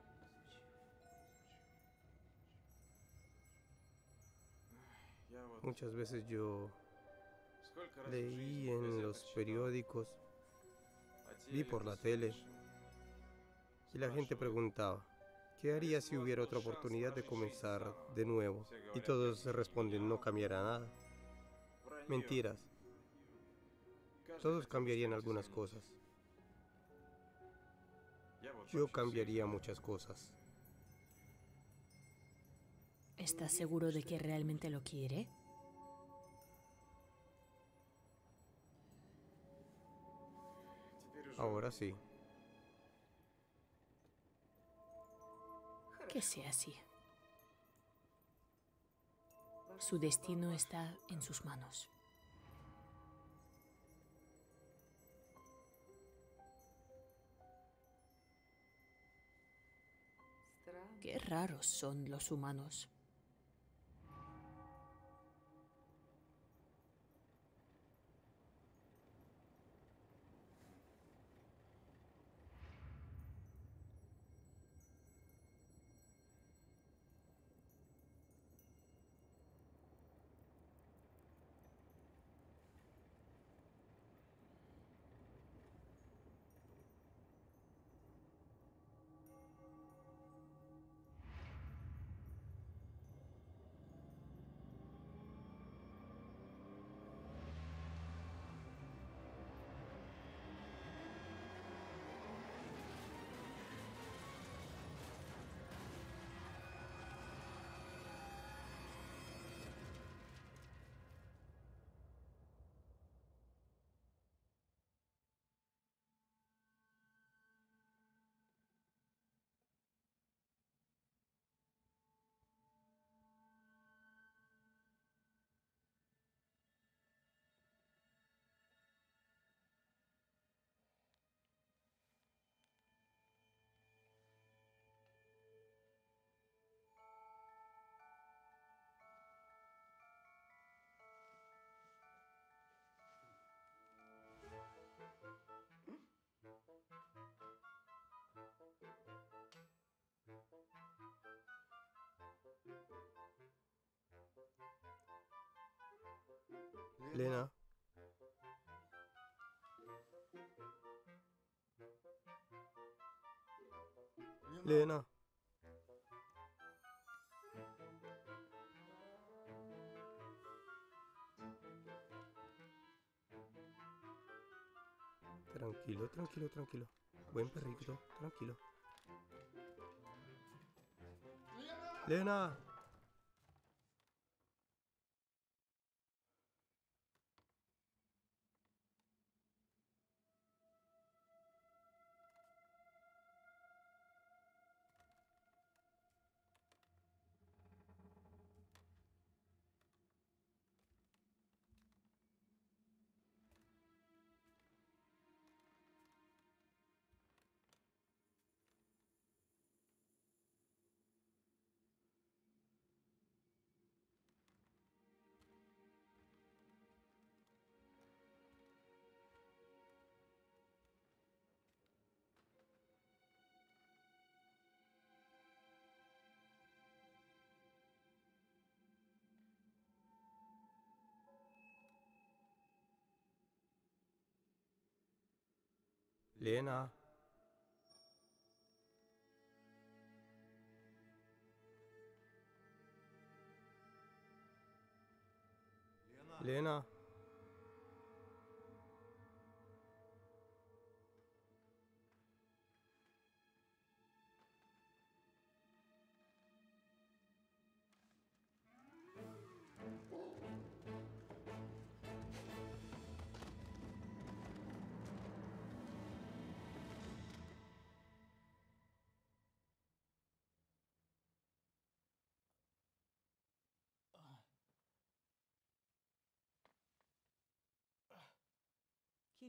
S1: Muchas veces yo leí en los periódicos, vi por la tele, y la gente preguntaba, ¿qué haría si hubiera otra oportunidad de comenzar de nuevo? Y todos responden, no cambiará nada. Mentiras. Todos cambiarían algunas cosas. Yo cambiaría muchas cosas.
S2: ¿Estás seguro de que realmente lo quiere?
S1: Ahora sí.
S2: Que sea así. Su destino está en sus manos. Qué raros son los humanos.
S1: Lena. Lena. Tranquilo, tranquilo, tranquilo. Buen perrito, tranquilo. Lena. Lena. Lena.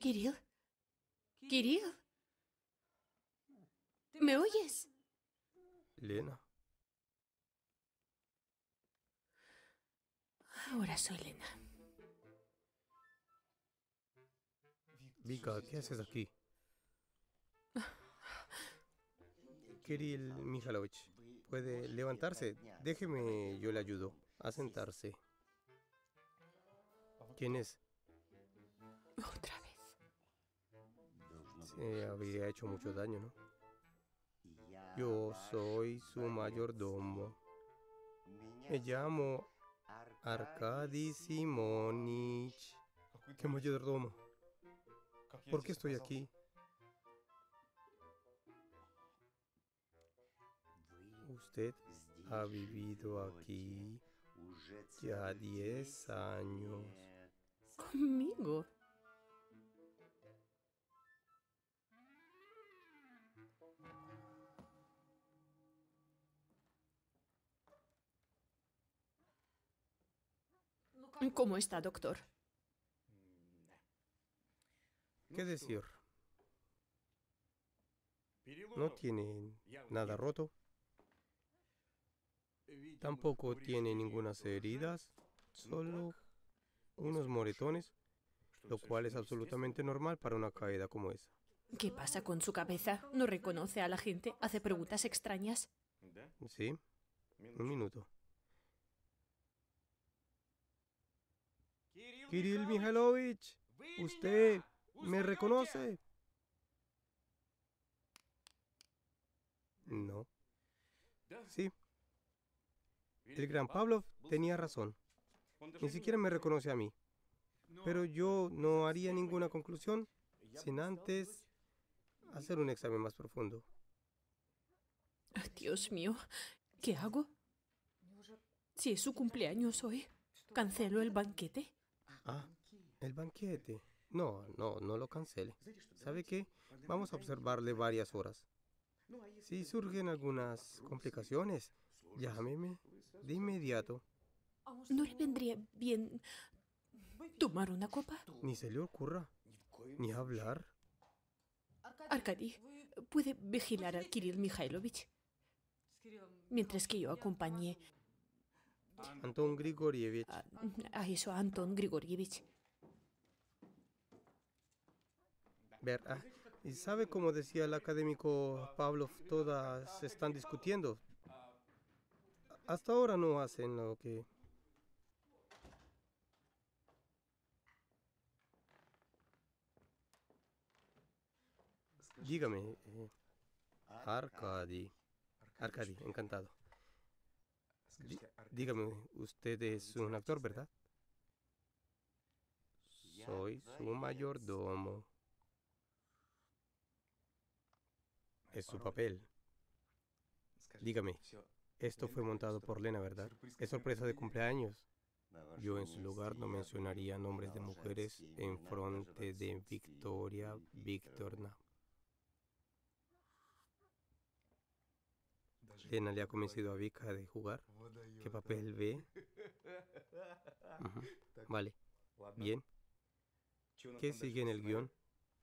S2: Kirill. Kirill. ¿Me oyes?
S1: Lena,
S2: Ahora soy Lena.
S1: Vika, ¿qué haces aquí? Kirill Mikhailovich, ¿puede levantarse? Déjeme, yo le ayudo a sentarse. ¿Quién es?
S2: Otra vez.
S1: Se habría hecho mucho daño, ¿no? Yo soy su mayordomo. Me llamo Arkady Simonich. ¿Qué mayordomo? ¿Por qué estoy aquí? Usted ha vivido aquí ya 10 años.
S2: ¿Conmigo? ¿Cómo está, doctor?
S1: ¿Qué decir? No tiene nada roto. Tampoco tiene ninguna heridas. Solo unos moretones, lo cual es absolutamente normal para una caída como esa.
S2: ¿Qué pasa con su cabeza? ¿No reconoce a la gente? ¿Hace preguntas extrañas?
S1: ¿Sí? Un minuto. Kirill Mikhailovich, ¿usted me reconoce? No. Sí. El gran Pavlov tenía razón. Ni siquiera me reconoce a mí. Pero yo no haría ninguna conclusión sin antes hacer un examen más profundo.
S2: Dios mío, ¿qué hago? Si es su cumpleaños hoy, ¿cancelo el banquete?
S1: Ah, el banquete. No lo cancele. ¿Sabe qué? Vamos a observarle varias horas. Si surgen algunas complicaciones, llámeme de inmediato.
S2: ¿No le vendría bien tomar una copa?
S1: Ni se le ocurra, ni hablar.
S2: Arkady, ¿puede vigilar a Kirill Mikhailovich? Mientras que yo acompañe
S1: Anton Grigorievich.
S2: a Anton Grigorievich.
S1: Ver, ¿y sabe cómo decía el académico Pavlov? Todas están discutiendo. Hasta ahora no hacen lo que... Dígame, Arkady. Arkady, encantado. Dígame, usted es un actor, ¿verdad? Soy su mayordomo. Es su papel. Dígame, esto fue montado por Lena, ¿verdad? Es sorpresa de cumpleaños. Yo en su lugar no mencionaría nombres de mujeres en frente de Victoria Victorna. Lena le ha convencido a Vika de jugar. ¿Qué papel ve? Ujú. Vale. Bien. ¿Qué sigue en el guión?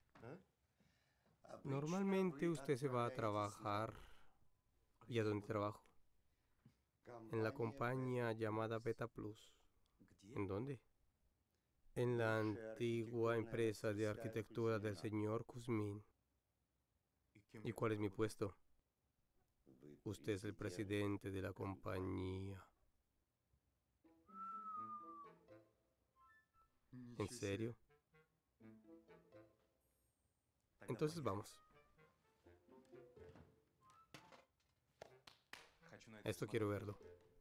S1: Normalmente usted se va a trabajar. ¿Y a dónde trabajo? En la compañía llamada Beta Plus. ¿En dónde? En la antigua empresa de arquitectura del señor Kuzmin. ¿Y cuál es mi puesto? Usted es el presidente de la compañía. ¿En serio? Entonces vamos. Esto quiero verlo.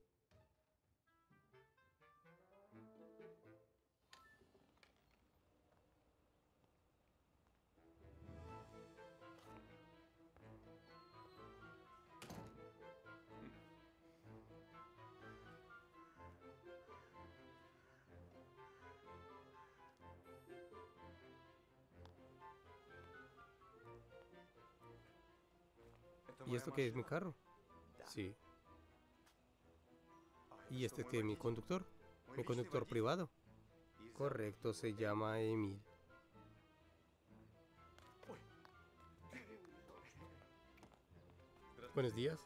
S1: ¿Y esto qué es, mi carro? Sí. ¿Y este qué es mi conductor? Mi conductor privado. Correcto, se llama Emil. Buenos días.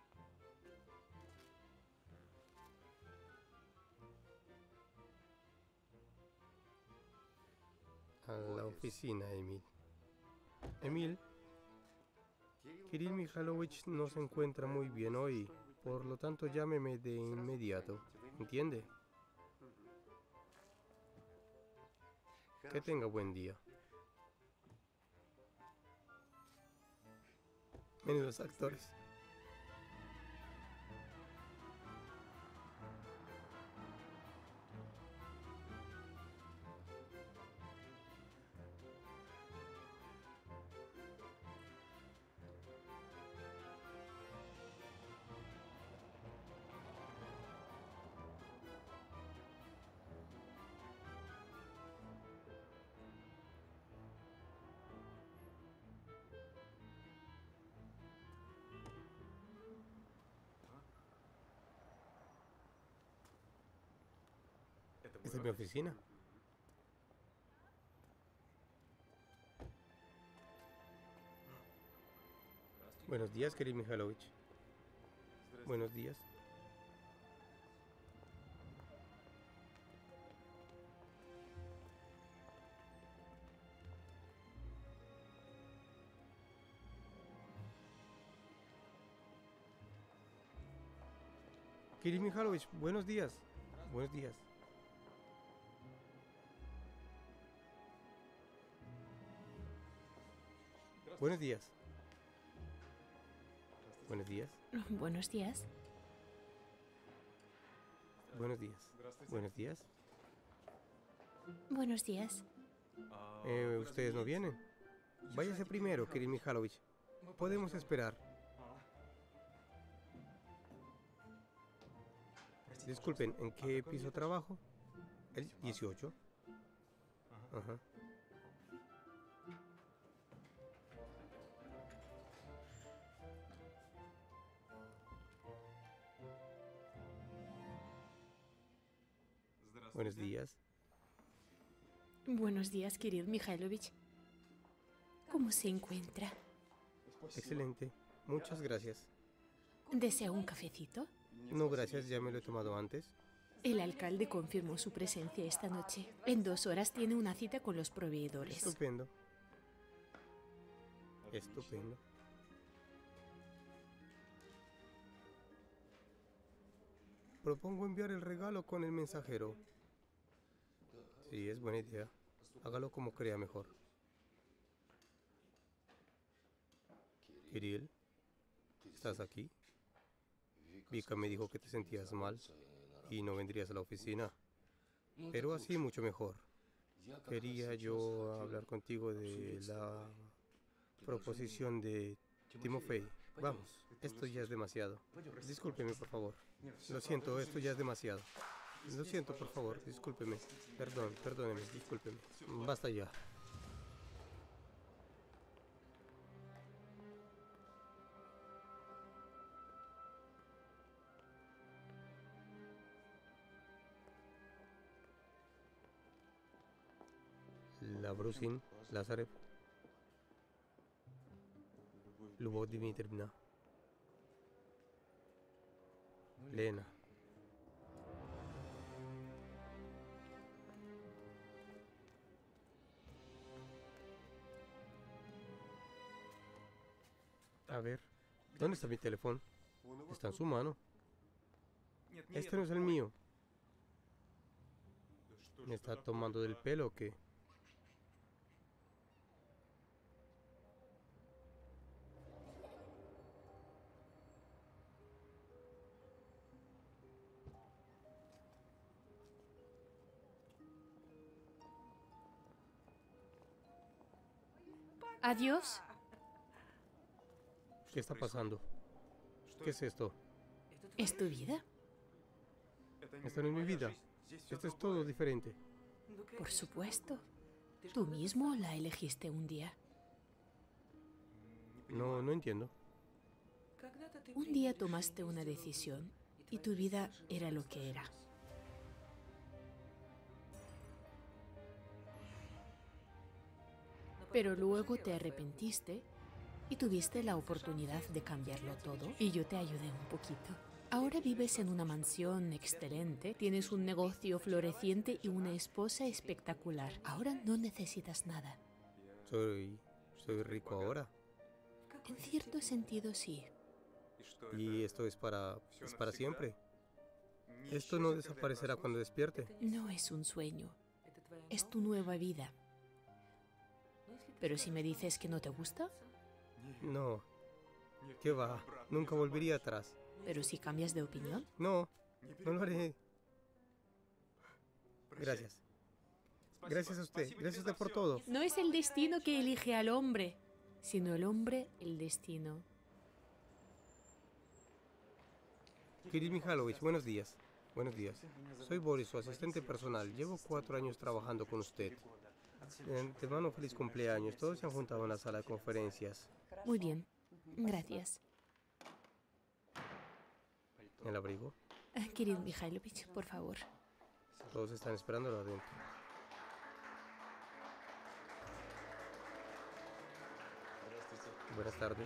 S1: A la oficina, Emil. Emil, Kirill Mikhailovich no se encuentra muy bien hoy, por lo tanto llámeme de inmediato. ¿Entiende? Que tenga buen día. Menudos actores. Esta es mi oficina. Buenos días, Kirill Mikhailovich. Buenos días. Kirill Mikhailovich, buenos días. Buenos días. Buenos días. Buenos días.
S2: Buenos días.
S1: Buenos días. Buenos días.
S2: Buenos días.
S1: ¿Ustedes no vienen? Váyase primero, Kirill Mikhailovich. Podemos esperar. Disculpen, ¿en qué piso trabajo? El 18. Ajá. Buenos días.
S2: Buenos días, Kirill Mikhailovich. ¿Cómo se encuentra?
S1: Excelente. Muchas gracias.
S2: ¿Desea un cafecito?
S1: No, gracias, ya me lo he tomado antes.
S2: El alcalde confirmó su presencia esta noche. En 2 horas tiene una cita con los proveedores.
S1: Estupendo. Estupendo. Propongo enviar el regalo con el mensajero. Sí, es buena idea. Hágalo como crea mejor. Kirill, ¿estás aquí? Vika me dijo que te sentías mal y no vendrías a la oficina. Pero así mucho mejor. Quería yo hablar contigo de la proposición de Timofey. Vamos, esto ya es demasiado. Discúlpeme, por favor. Lo siento, esto ya es demasiado. Lo siento, por favor, discúlpeme. Perdóneme, discúlpeme. Basta ya. La Brusin, Lazarev, Lubov Dmitrievna, Lena. A ver, ¿dónde está mi teléfono? Está en su mano. Este no es el mío. ¿Me está tomando del pelo o qué?
S2: Adiós.
S1: ¿Qué está pasando? ¿Qué es esto?
S2: ¿Es tu vida?
S1: Esta no es mi vida. Esto es todo diferente.
S2: Por supuesto. Tú mismo la elegiste un día.
S1: No entiendo.
S2: Un día tomaste una decisión y tu vida era lo que era. Pero luego te arrepentiste Y tuviste la oportunidad de cambiarlo todo y yo te ayudé un poquito. Ahora vives en una mansión excelente, tienes un negocio floreciente y una esposa espectacular. Ahora no necesitas nada.
S1: Soy rico ahora.
S2: En cierto sentido, sí.
S1: Y esto es para siempre. Esto no desaparecerá cuando despierte.
S2: No es un sueño. Es tu nueva vida. Pero si me dices que no te gusta,
S1: No, ¿qué va? Nunca volvería atrás.
S2: pero si cambias de opinión,
S1: No, no lo haré. Gracias. Gracias a usted. Gracias a usted por todo.
S2: no es el destino que elige al hombre, sino el hombre el destino.
S1: Kirill Mikhailovich, buenos días. Buenos días. Soy Boris, su asistente personal. Llevo 4 años trabajando con usted. De antemano, feliz cumpleaños. Todos se han juntado en la sala de conferencias.
S2: Muy bien, gracias.
S1: ¿El abrigo?
S2: Kirill Mikhailovich, por favor.
S1: Todos están esperándolo adentro. Buenas tardes.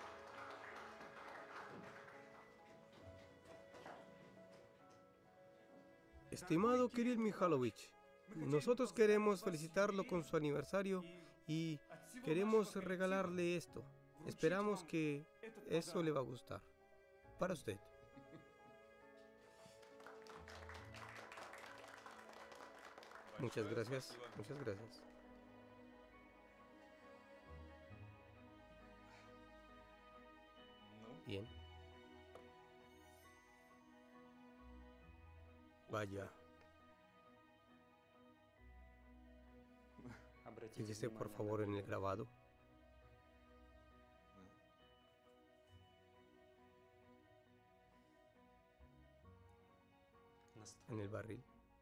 S1: Estimado Kirill Mikhailovich, nosotros queremos felicitarlo con su aniversario y queremos regalarle esto. Esperamos que eso le va a gustar. Para usted. Muchas gracias. Muchas gracias. Bien. Vaya. Fíjese por favor en el grabado. En el barril.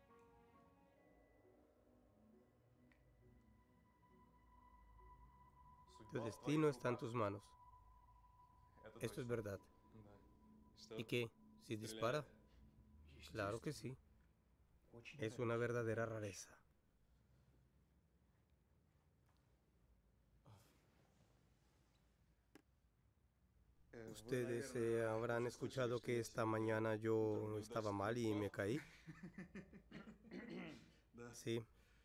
S1: Tu destino está en tus manos. Esto es verdad. ¿Y qué? ¿Si dispara? Claro que sí. Es una verdadera rareza. Ustedes habrán escuchado que esta mañana yo estaba mal y me caí. Sí.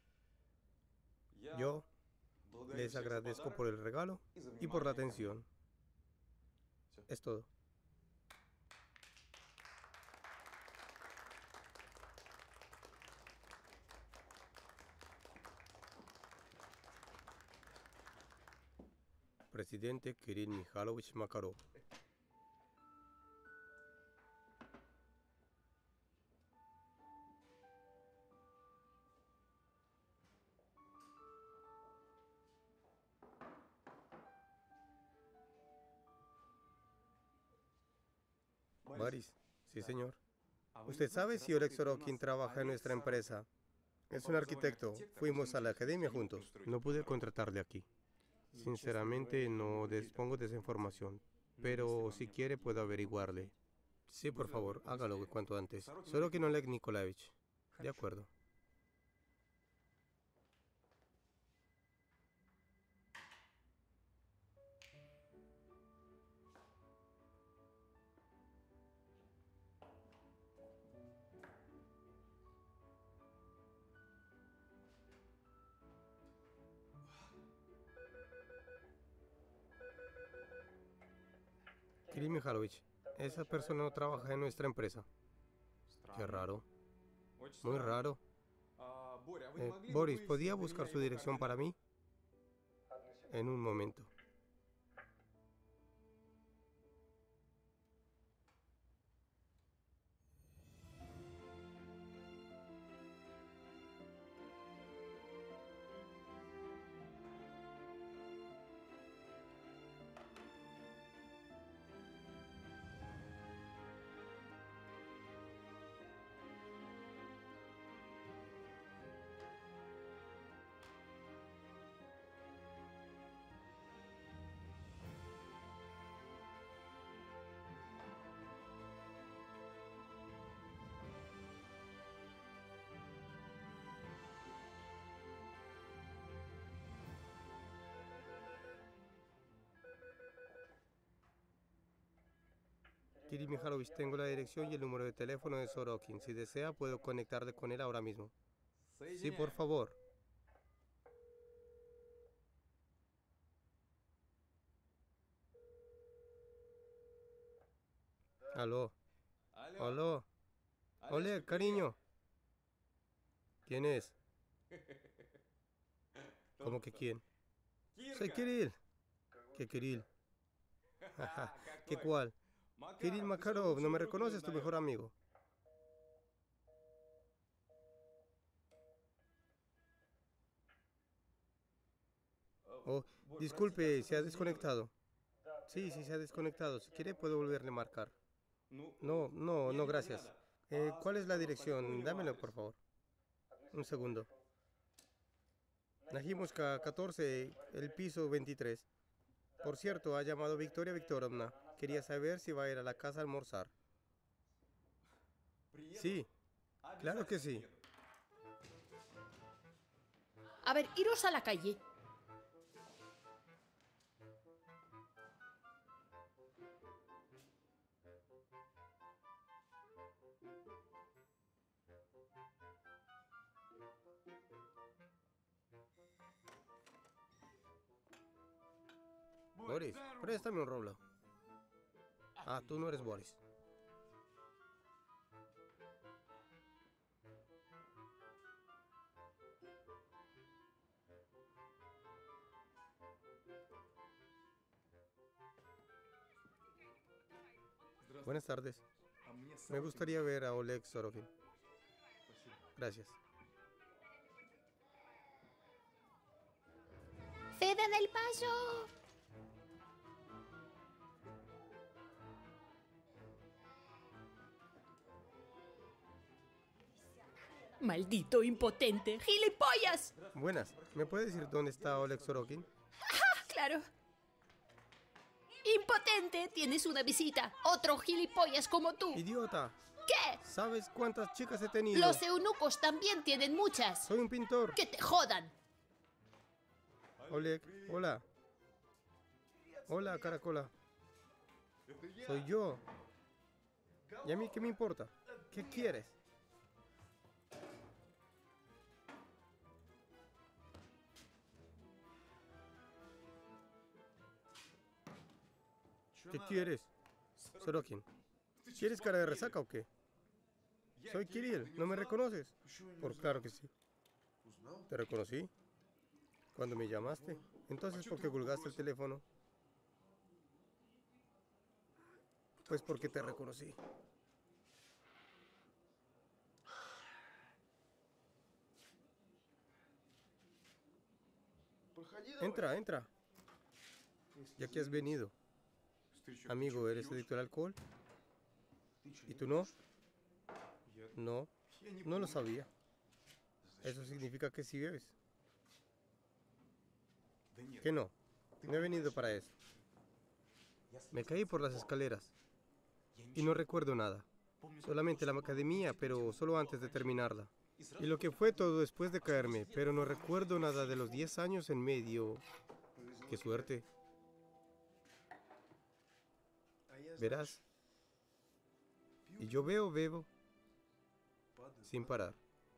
S1: Yo les agradezco por el regalo y por la atención. Es todo. Presidente Kirill Mikhailovich Makarov. Boris, sí señor. ¿Usted sabe si Oleg Sorokin trabaja en nuestra empresa? Es un arquitecto. Fuimos a la academia juntos. No pude contratarle aquí. Sinceramente, no dispongo de esa información. Pero si quiere, puedo averiguarle. Sí, por favor, hágalo cuanto antes. Sorokin Oleg Nikolaevich. De acuerdo. Kirill Mikhailovich, esa persona no trabaja en nuestra empresa. Qué raro. Muy raro. Boris, ¿podía buscar su dirección para mí? En un momento. Kirill Mikhailovich, tengo la dirección y el número de teléfono de Sorokin. Si desea, puedo conectarle con él ahora mismo. Sí, por favor. Aló. Aló. Oleg, cariño. ¿Quién es? ¿Cómo que quién? Soy Kirill. ¿Qué Kirill? ¿Qué cuál? Kirill Makarov, ¿no me reconoces, tu mejor amigo? Oh, disculpe, se ha desconectado. Sí, sí, se ha desconectado. Si quiere, puedo volverle a marcar. No, gracias. ¿Cuál es la dirección? Dámelo, por favor. Un segundo. Najimovska 14, el piso 23. Por cierto, ha llamado Victoria Viktorovna. Quería saber si va a ir a la casa a almorzar. Sí, claro que sí.
S2: A ver, iros a la calle.
S1: Boris, préstame un rublo. Ah, tú no eres Boris. Buenas tardes. Me gustaría ver a Oleg Sorokin. Gracias.
S2: ¡Ceden el paso! ¡Maldito impotente! ¡Gilipollas!
S1: Buenas. ¿Me puede decir dónde está Oleg Sorokin?
S2: ¡Ah, claro! ¡Impotente! Tienes una visita. Otro gilipollas como tú.
S1: ¡Idiota!
S2: ¿Qué?
S1: ¿Sabes cuántas chicas he tenido?
S2: Los eunucos también tienen muchas.
S1: Soy un pintor.
S2: ¡Que te jodan!
S1: Oleg, hola. Hola, Caracola. Soy yo. ¿Y a mí qué me importa? ¿Qué quieres? ¿Qué quieres? Sorokin. ¿Quieres cara de resaca o qué? Soy Kirill, ¿no me reconoces? Por claro que sí. ¿Te reconocí? Cuando me llamaste. Entonces, ¿por qué colgaste el teléfono? Pues porque te reconocí. Entra, entra. Ya que has venido. Amigo, ¿eres adicto al alcohol? ¿Y tú no? No, no lo sabía. Eso significa que sí bebes. Que no, no he venido para eso. Me caí por las escaleras y no recuerdo nada. Solamente la academia, pero solo antes de terminarla. Y lo que fue todo después de caerme, pero no recuerdo nada de los 10 años en medio. ¡Qué suerte! Verás. Y yo bebo, sin parar.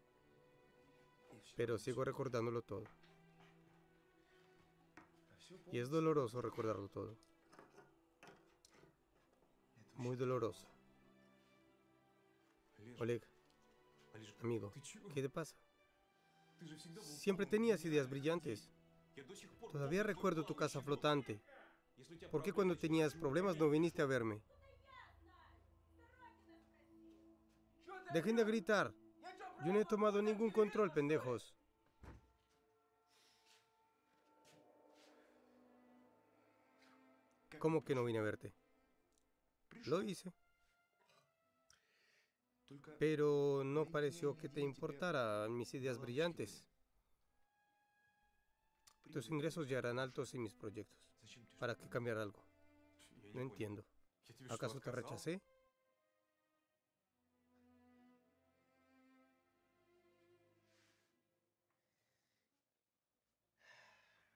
S1: Pero sigo recordándolo todo. Y es doloroso recordarlo todo. Muy doloroso. Oleg, amigo, ¿qué te pasa? Siempre tenías ideas brillantes. Todavía recuerdo tu casa flotante. ¿Por qué cuando tenías problemas no viniste a verme? Dejen de gritar. Yo no he tomado ningún control, pendejos. ¿Cómo que no vine a verte? Lo hice. Pero no pareció que te importaran mis ideas brillantes. Tus ingresos ya eran altos en mis proyectos. ¿Para qué cambiar algo? No entiendo. ¿Acaso te rechacé?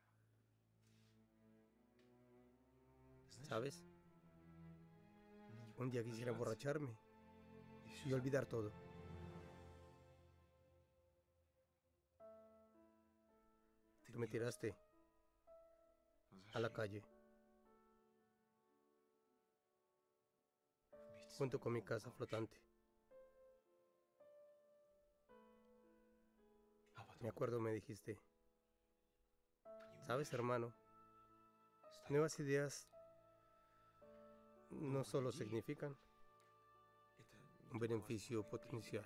S1: ¿Sabes? Un día quisiera emborracharme y olvidar todo. Tú me tiraste a la calle, junto con mi casa flotante. Me acuerdo, me dijiste, ¿sabes, hermano? Nuevas ideas no solo significan un beneficio potencial,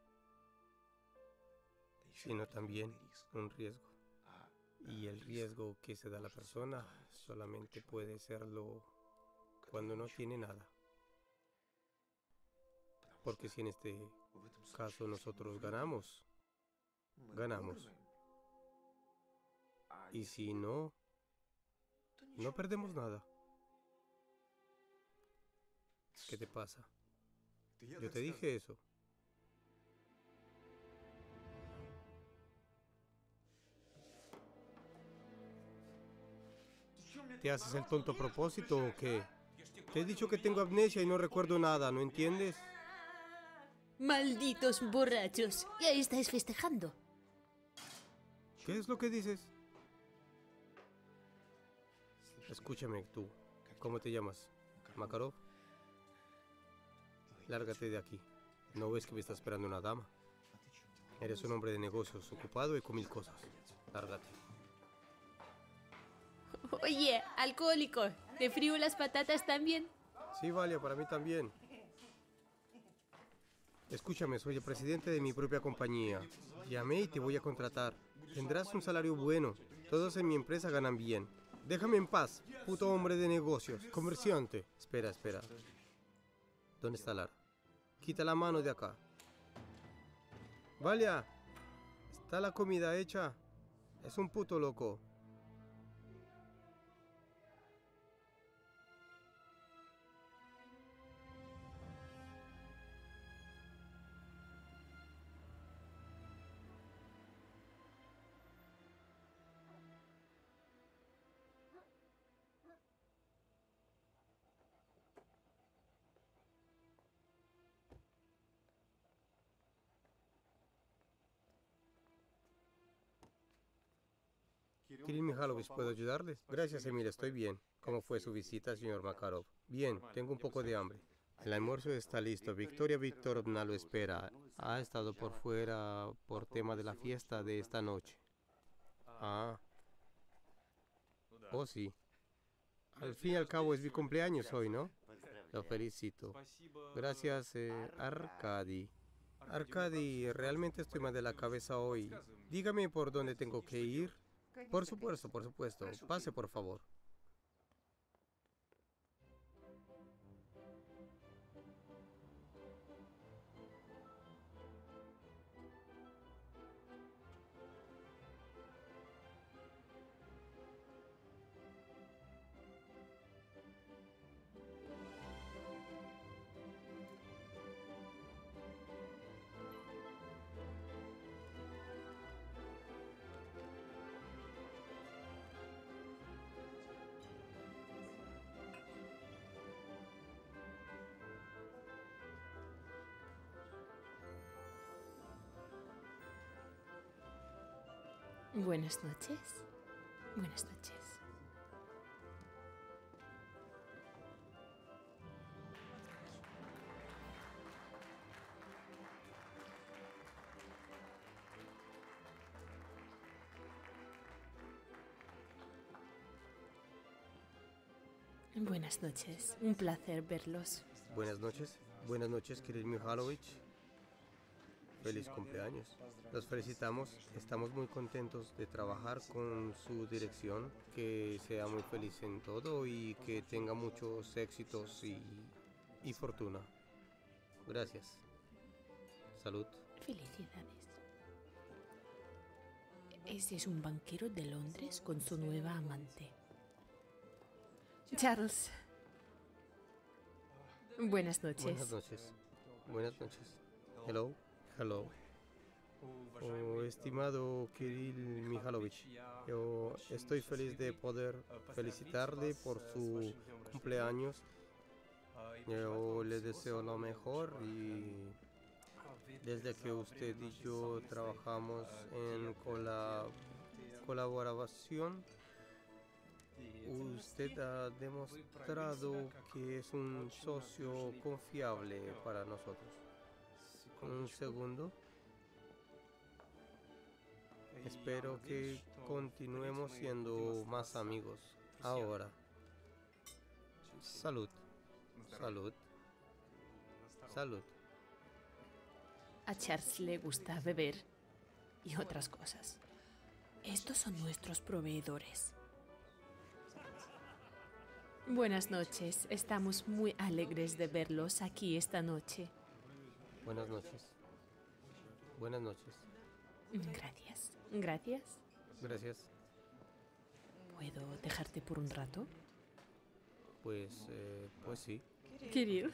S1: sino también un riesgo. Y el riesgo que se da a la persona solamente puede serlo cuando no tiene nada. Porque si en este caso nosotros ganamos, ganamos. Y si no, no perdemos nada. ¿Qué te pasa? Yo te dije eso. ¿Te haces el tonto a propósito o qué? Te he dicho que tengo amnesia y no recuerdo nada, ¿no entiendes?
S2: Malditos borrachos. Y ahí estáis festejando.
S1: ¿Qué es lo que dices? Escúchame tú. ¿Cómo te llamas? ¿Makarov? Lárgate de aquí. ¿No ves que me está esperando una dama? Eres un hombre de negocios, ocupado y con mil cosas. Lárgate.
S2: Oye, alcohólico. ¿Te frío las patatas también?
S1: Sí, Valia, para mí también. Escúchame, soy el presidente de mi propia compañía. Llamé y te voy a contratar. Tendrás un salario bueno. Todos en mi empresa ganan bien. Déjame en paz, puto hombre de negocios. Comerciante. Espera, espera. ¿Dónde está Lara? Quita la mano de acá. Valia, ¿está la comida hecha? Es un puto loco. Kirill Mikhailovich, ¿puedo ayudarle? Gracias, Emil, estoy bien. ¿Cómo fue su visita, señor Makarov? Bien, tengo un poco de hambre. El almuerzo está listo. Victoria Viktorovna lo espera. Ha estado por fuera por tema de la fiesta de esta noche. Ah. Oh, sí. Al fin y al cabo es mi cumpleaños hoy, ¿no? Lo felicito. Gracias, Arkady. Arkady, realmente estoy mal de la cabeza hoy. Dígame por dónde tengo que ir. Por supuesto, por supuesto. Pase, por favor.
S2: Buenas noches. Buenas noches. Buenas noches. Un placer verlos.
S1: Buenas noches. Buenas noches, Kirill Mikhailovich. Feliz cumpleaños. Los felicitamos. Estamos muy contentos de trabajar con su dirección. Que sea muy feliz en todo y que tenga muchos éxitos y fortuna. Gracias. Salud.
S2: Felicidades. Ese es un banquero de Londres con su nueva amante. Charles. Buenas noches.
S1: Buenas noches. Buenas noches. Hello. Hello. Oh, estimado Kirill Mikhailovich, yo estoy feliz de poder felicitarle por su cumpleaños Yo le deseo lo mejor y desde que usted y yo trabajamos en colaboración, usted ha demostrado que es un socio confiable para nosotros. Un segundo. Espero que continuemos siendo más amigos. Ahora. Salud. Salud. Salud.
S2: A Charles le gusta beber y otras cosas. Estos son nuestros proveedores. Buenas noches. Estamos muy alegres de verlos aquí esta noche.
S1: Buenas noches. Buenas noches.
S2: Gracias. Gracias.
S1: Gracias.
S2: ¿Puedo dejarte por un rato?
S1: Pues sí.
S2: Kirill.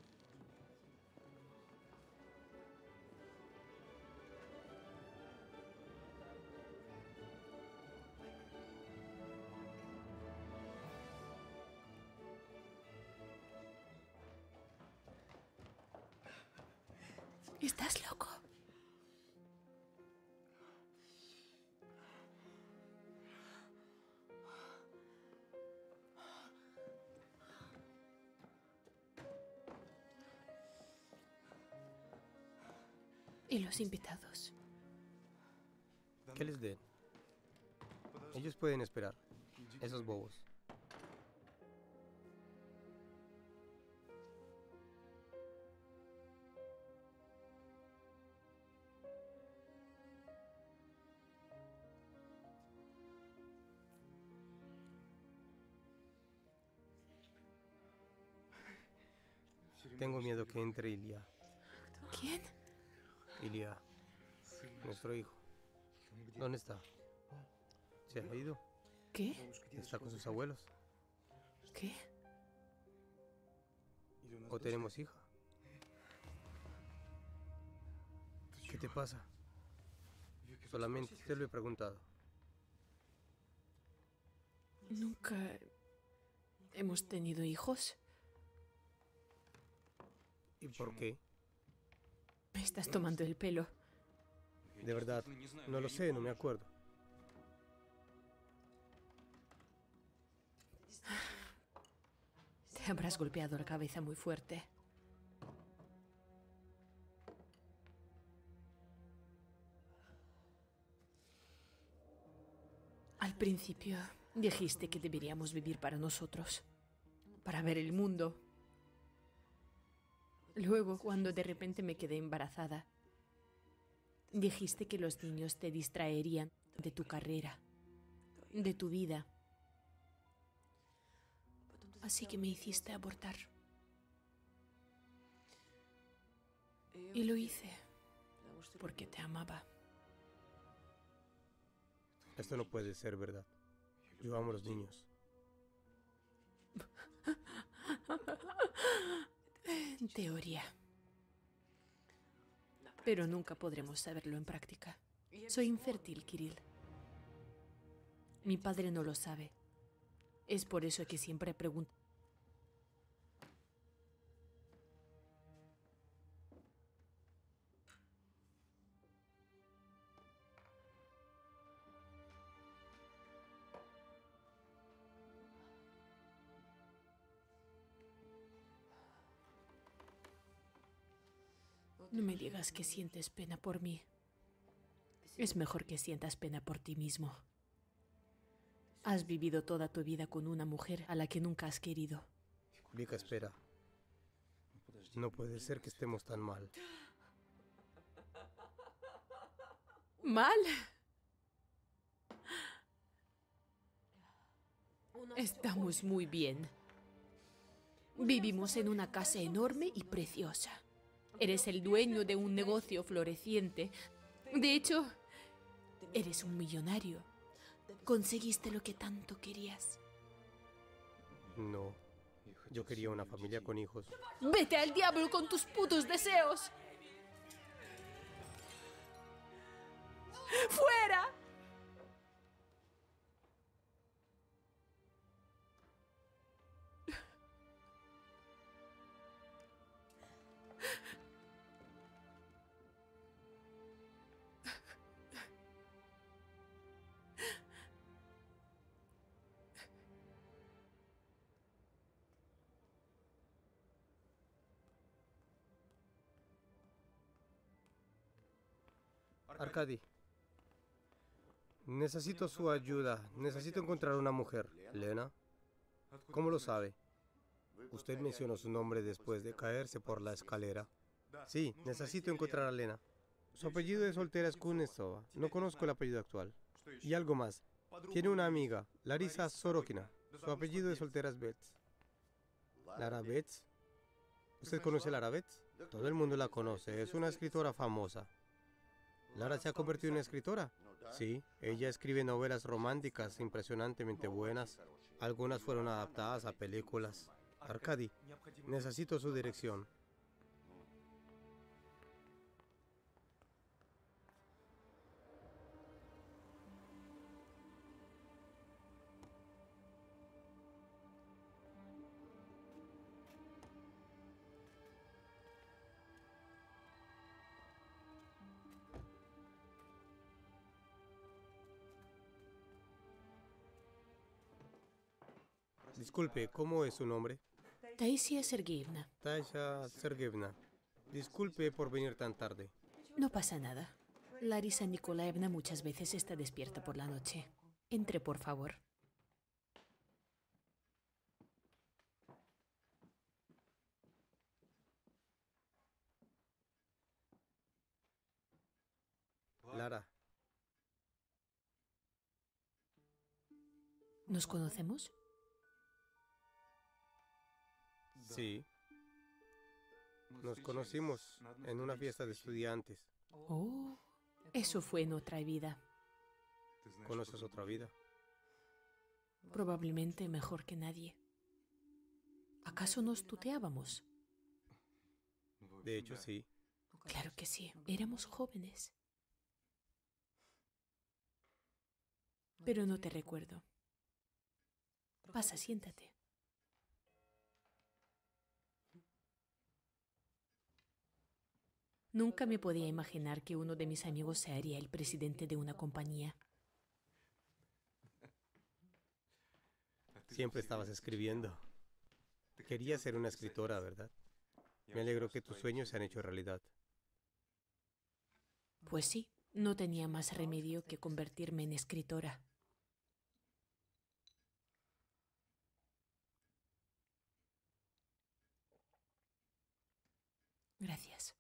S2: ¿Estás loco? ¿Y los invitados?
S1: ¿Qué les den? Ellos pueden esperar. Esos bobos. Tengo miedo que entre Ilya.
S2: ¿Quién?
S1: Ilya, nuestro hijo. ¿Dónde está? ¿Se ha ido?
S2: ¿Qué?
S1: ¿Está con sus abuelos?
S2: ¿Qué?
S1: ¿O tenemos hija? ¿Qué te pasa? Solamente te lo he preguntado.
S2: Nunca hemos tenido hijos.
S1: ¿Y por qué?
S2: Me estás tomando el pelo.
S1: De verdad, no lo sé, no me acuerdo.
S2: Te habrás golpeado la cabeza muy fuerte. Al principio dijiste que deberíamos vivir para nosotros, para ver el mundo. Luego, cuando de repente me quedé embarazada, dijiste que los niños te distraerían de tu carrera, de tu vida. Así que me hiciste abortar. Y lo hice porque te amaba.
S1: Esto no puede ser verdad. Yo amo a los niños.
S2: En teoría. Pero nunca podremos saberlo en práctica. Soy infértil, Kirill. Mi padre no lo sabe. Es por eso que siempre pregunto. No me digas que sientes pena por mí. Es mejor que sientas pena por ti mismo. Has vivido toda tu vida con una mujer a la que nunca has querido.
S1: Vika, espera. No puede ser que estemos tan mal.
S2: ¿Mal? Estamos muy bien. Vivimos en una casa enorme y preciosa. Eres el dueño de un negocio floreciente. De hecho, eres un millonario. Conseguiste lo que tanto querías.
S1: No. Yo quería una familia con hijos.
S2: ¡Vete al diablo con tus putos deseos! ¡Fuera!
S1: Arkady, necesito su ayuda. Necesito encontrar una mujer. ¿Lena? ¿Cómo lo sabe? Usted mencionó su nombre después de caerse por la escalera. Sí, necesito encontrar a Lena. Su apellido de soltera es Kuznetsova. No conozco el apellido actual. Y algo más. Tiene una amiga, Larisa Sorokina. Su apellido de soltera es Betts. ¿Lara Betts? ¿Usted conoce a Lara Betts? Todo el mundo la conoce. Es una escritora famosa. ¿Lara se ha convertido en una escritora? Sí, ella escribe novelas románticas impresionantemente buenas. Algunas fueron adaptadas a películas. Arkady, necesito su dirección. Disculpe, ¿cómo es su nombre?
S2: Taisia Sergeyevna.
S1: Taisha Sergeyevna. Disculpe por venir tan tarde.
S2: No pasa nada. Larisa Nikolaevna muchas veces está despierta por la noche. Entre, por favor.
S1: Lara,
S2: ¿Nos conocemos?
S1: sí. Nos conocimos en una fiesta de estudiantes.
S2: Oh, eso fue en otra vida.
S1: ¿Conoces otra vida?
S2: Probablemente mejor que nadie. ¿Acaso nos tuteábamos?
S1: De hecho, sí.
S2: Claro que sí, éramos jóvenes. Pero no te recuerdo. Pasa, siéntate. Nunca me podía imaginar que uno de mis amigos se haría el presidente de una compañía.
S1: Siempre estabas escribiendo. Querías ser una escritora, ¿verdad? Me alegro que tus sueños se han hecho realidad.
S2: Pues sí, no tenía más remedio que convertirme en escritora. Gracias.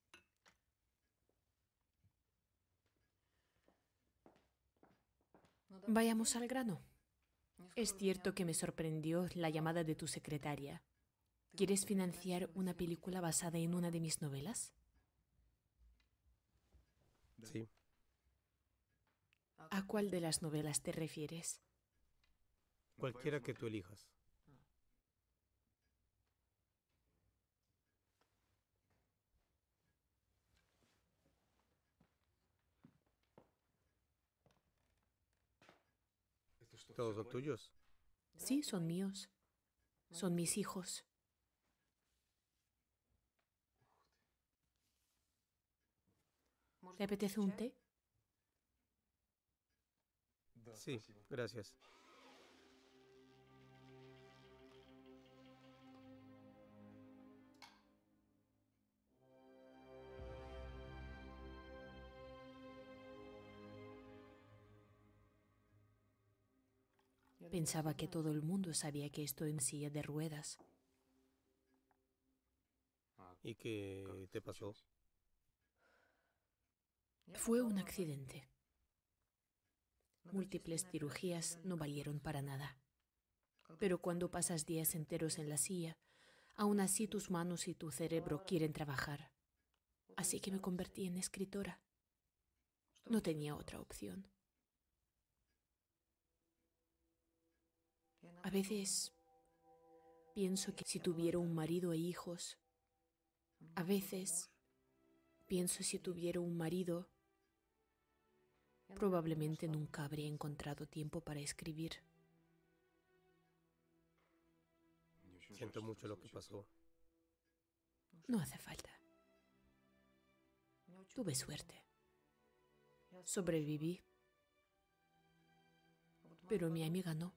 S2: Vayamos al grano. Es cierto que me sorprendió la llamada de tu secretaria. ¿Quieres financiar una película basada en una de mis novelas?
S1: Sí.
S2: ¿A cuál de las novelas te refieres?
S1: Cualquiera que tú elijas. ¿Todos son tuyos?
S2: Sí, son míos. Son mis hijos. ¿Te apetece un té?
S1: Sí, gracias.
S2: Pensaba que todo el mundo sabía que estoy en silla de ruedas.
S1: ¿Y qué te pasó?
S2: Fue un accidente. Múltiples cirugías no valieron para nada. Pero cuando pasas días enteros en la silla, aún así tus manos y tu cerebro quieren trabajar. Así que me convertí en escritora. No tenía otra opción. A veces pienso que si tuviera un marido e hijos, a veces pienso si tuviera un marido, probablemente nunca habría encontrado tiempo para escribir.
S1: Siento mucho lo que pasó.
S2: No hace falta. Tuve suerte. Sobreviví. Pero mi amiga no.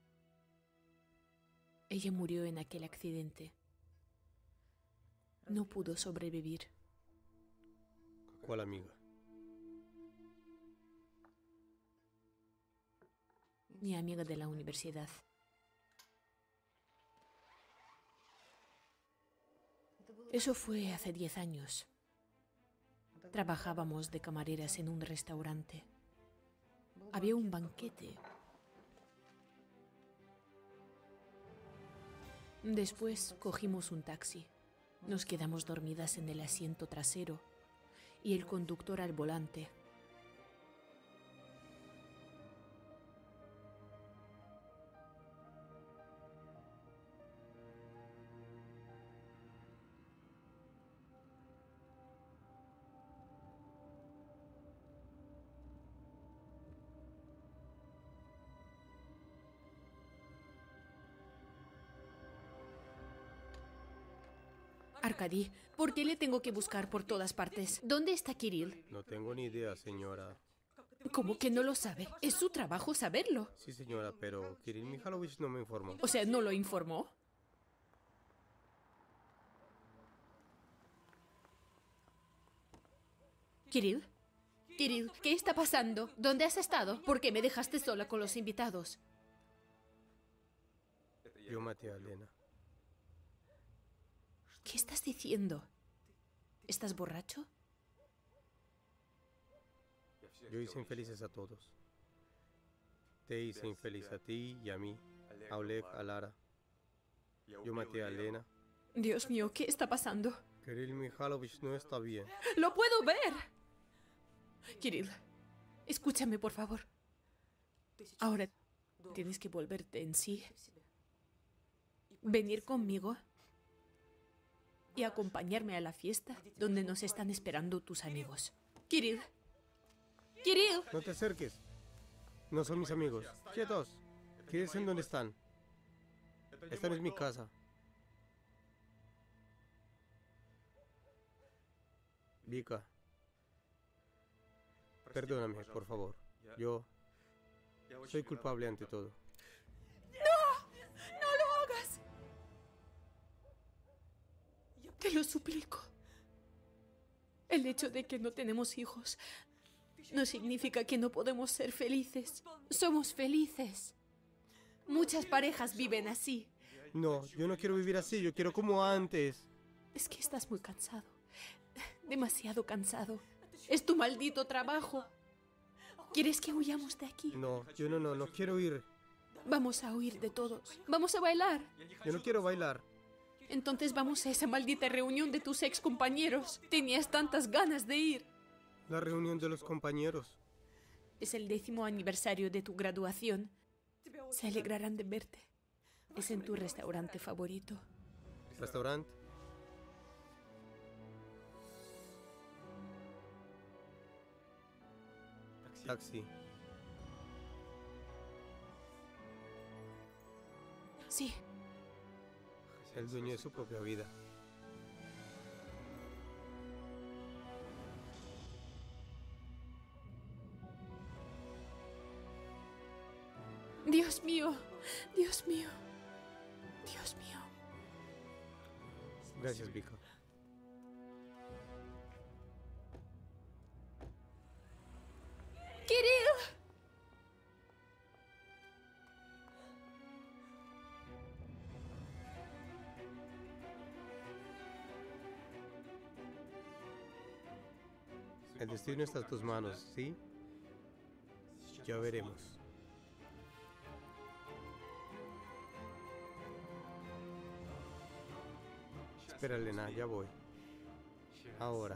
S2: Ella murió en aquel accidente. No pudo sobrevivir.
S1: ¿Cuál amiga?
S2: mi amiga de la universidad. Eso fue hace 10 años. Trabajábamos de camareras en un restaurante. Había un banquete. Después cogimos un taxi. Nos quedamos dormidas en el asiento trasero y el conductor al volante. Arkady, ¿por qué le tengo que buscar por todas partes? ¿Dónde está Kirill?
S1: No tengo ni idea, señora.
S2: ¿Cómo que no lo sabe? Es su trabajo saberlo.
S1: Sí, señora, pero Kirill Mikhailovich no me informó.
S2: O sea, ¿no lo informó? Kirill, Kirill, ¿qué está pasando? ¿Dónde has estado? ¿Por qué me dejaste sola con los invitados?
S1: Yo maté a Elena.
S2: ¿Qué estás diciendo? ¿Estás borracho?
S1: Yo hice infelices a todos. Te hice infeliz a ti y a mí, a Oleg, a Lara. Yo maté a Elena.
S2: Dios mío, ¿qué está pasando?
S1: Kirill Mikhailovich no está bien.
S2: ¡Lo puedo ver! Kirill, escúchame, por favor. Ahora tienes que volverte en sí. Venir conmigo y acompañarme a la fiesta donde nos están esperando tus amigos. Kirill. Kirill.
S1: No te acerques. No son mis amigos. ¡Quietos! Quédense en donde están. Esta no es mi casa. Vika. Perdóname, por favor. Yo soy culpable ante todo.
S2: ¡No lo hagas! Te lo suplico. El hecho de que no tenemos hijos no significa que no podemos ser felices. Somos felices. Muchas parejas viven así.
S1: No, yo no quiero vivir así. Yo quiero como antes.
S2: Es que estás muy cansado. Demasiado cansado. Es tu maldito trabajo. ¿Quieres que huyamos de aquí?
S1: No, yo no quiero ir.
S2: Vamos a huir de todos. Vamos a bailar.
S1: Yo no quiero bailar.
S2: Entonces vamos a esa maldita reunión de tus ex compañeros. Tenías tantas ganas de ir.
S1: La reunión de los compañeros.
S2: Es el 10º aniversario de tu graduación. Se alegrarán de verte. Es en tu restaurante favorito.
S1: ¿Restaurante? Taxi.
S2: Sí.
S1: El dueño de su propia vida.
S2: Dios mío. Dios mío. Dios mío.
S1: Gracias, Vika.
S2: Kirill.
S1: El destino está en tus manos, ¿sí? Ya veremos. Espera, Elena, ya voy. Ahora.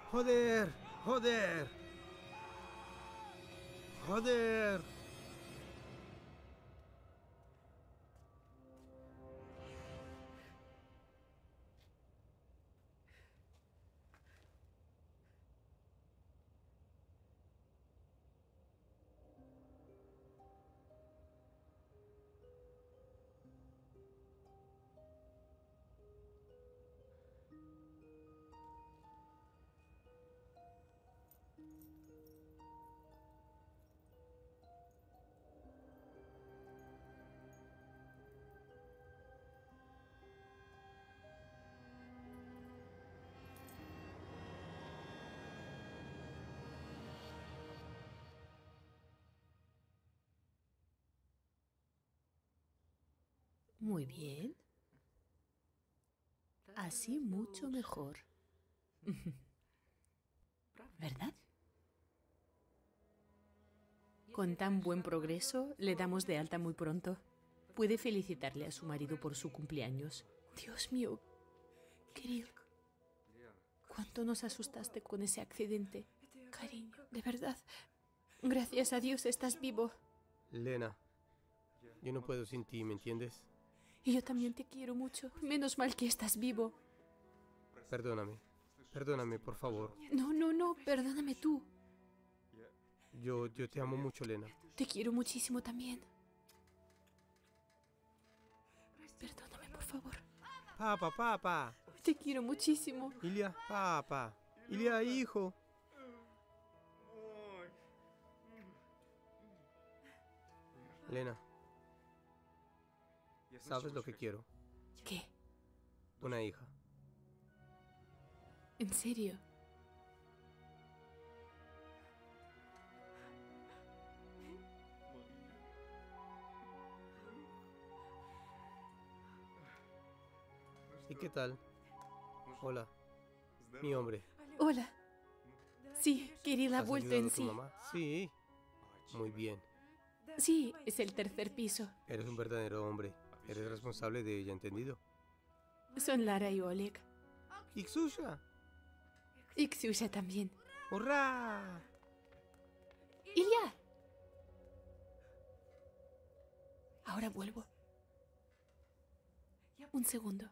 S1: ¡Joder! ¡Joder! ¡Joder!
S2: Muy bien. Así mucho mejor. ¿Verdad? Con tan buen progreso, le damos de alta muy pronto. Puede felicitarle a su marido por su cumpleaños. Dios mío, Kirill, ¿cuánto nos asustaste con ese accidente? Cariño, de verdad. Gracias a Dios estás vivo.
S1: Lena, yo no puedo sin ti, ¿me entiendes?
S2: Y yo también te quiero mucho. Menos mal que estás vivo.
S1: Perdóname. Perdóname, por favor.
S2: No, no, no, perdóname tú.
S1: Yo te amo mucho, Lena.
S2: Te quiero muchísimo también. Perdóname, por favor.
S1: Papá, papá.
S2: Te quiero muchísimo.
S1: Ilya, papá. Ilya, hijo. Lena, ¿sabes lo que quiero?
S2: ¿Qué?
S1: Una hija.
S2: ¿En serio?
S1: ¿Y qué tal? Hola, mi hombre.
S2: Hola. Sí, Kirill ha
S1: ¿Estás
S2: vuelto
S1: ayudando
S2: en
S1: a tu
S2: sí.
S1: mamá? Sí. Muy bien.
S2: Sí, es el tercer piso.
S1: Eres un verdadero hombre. Eres responsable de ella, ¿entendido?
S2: Son Lara y Oleg.
S1: ¿Y Xusha?
S2: Y Xiusha también.
S1: ¡Hurra!
S2: ¡Ilya! Ahora vuelvo. Un segundo.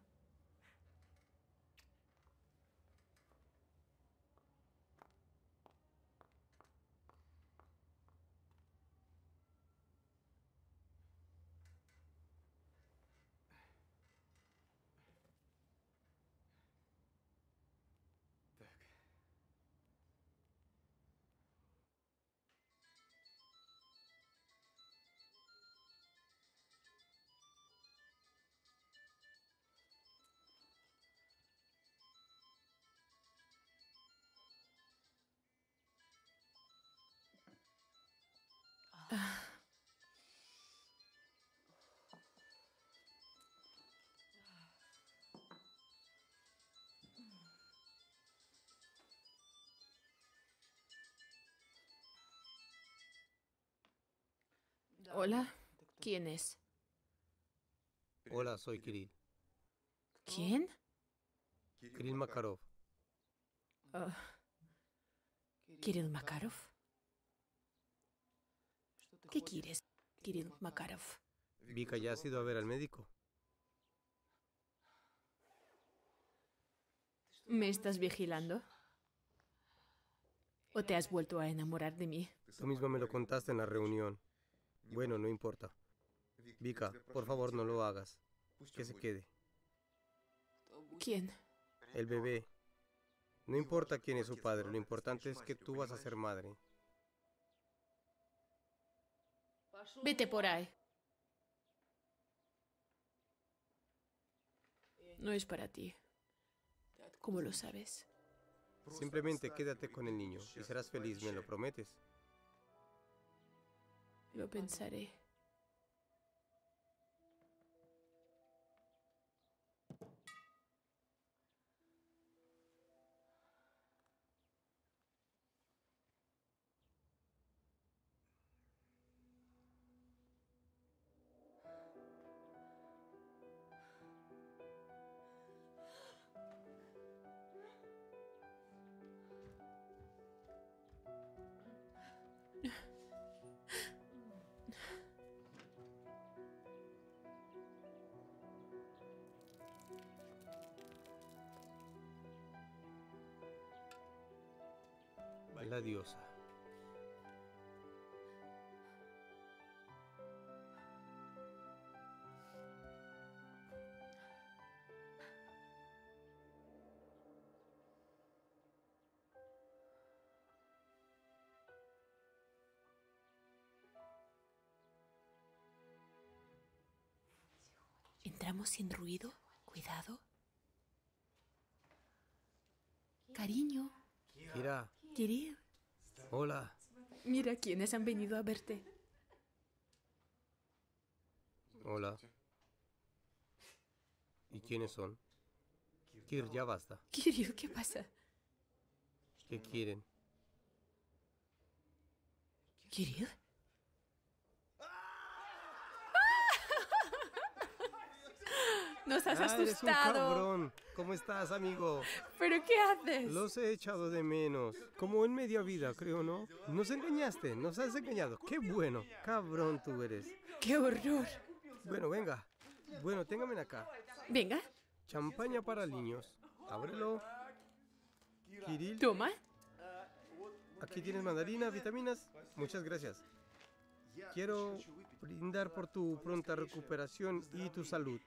S2: Hola, ¿quién es?
S1: Hola, soy Kirill.
S2: ¿Quién?
S1: Kirill Makarov.
S2: Ah, Kirill Makarov. ¿Qué quieres, Kirill Makarov?
S1: Vika ya has ido a ver al médico.
S2: ¿Me estás vigilando? ¿O te has vuelto a enamorar de mí?
S1: Tú mismo me lo contaste en la reunión. Bueno, no importa. Vika, por favor, no lo hagas. Que se quede.
S2: ¿Quién?
S1: El bebé. No importa quién es su padre, lo importante es que tú vas a ser madre.
S2: Vete por ahí. No es para ti. ¿Cómo lo sabes?
S1: Simplemente quédate con el niño y serás feliz, ¿me lo prometes?
S2: Lo pensaré.
S1: la diosa.
S2: Entramos sin ruido. Cuidado. Cariño.
S1: Kira,
S2: Kirill.
S1: hola.
S2: Mira quiénes han venido a verte.
S1: Hola. ¿Y quiénes son? Kir, ya basta.
S2: Kirill, ¿qué pasa?
S1: ¿Qué quieren?
S2: ¿Kirill? Nos has
S1: Eres un
S2: asustado.
S1: cabrón. ¿Cómo estás, amigo?
S2: ¿Pero qué haces?
S1: Los he echado de menos. Como en media vida, creo, ¿no? Nos engañaste, nos has engañado. ¡Qué bueno! Cabrón tú eres.
S2: ¡Qué horror!
S1: Bueno, venga. Bueno, téngame acá.
S2: Venga,
S1: Champaña para niños. Ábrelo. Kirill,
S2: toma.
S1: aquí tienes mandarina, vitaminas. Muchas gracias. Quiero brindar por tu pronta recuperación y tu salud.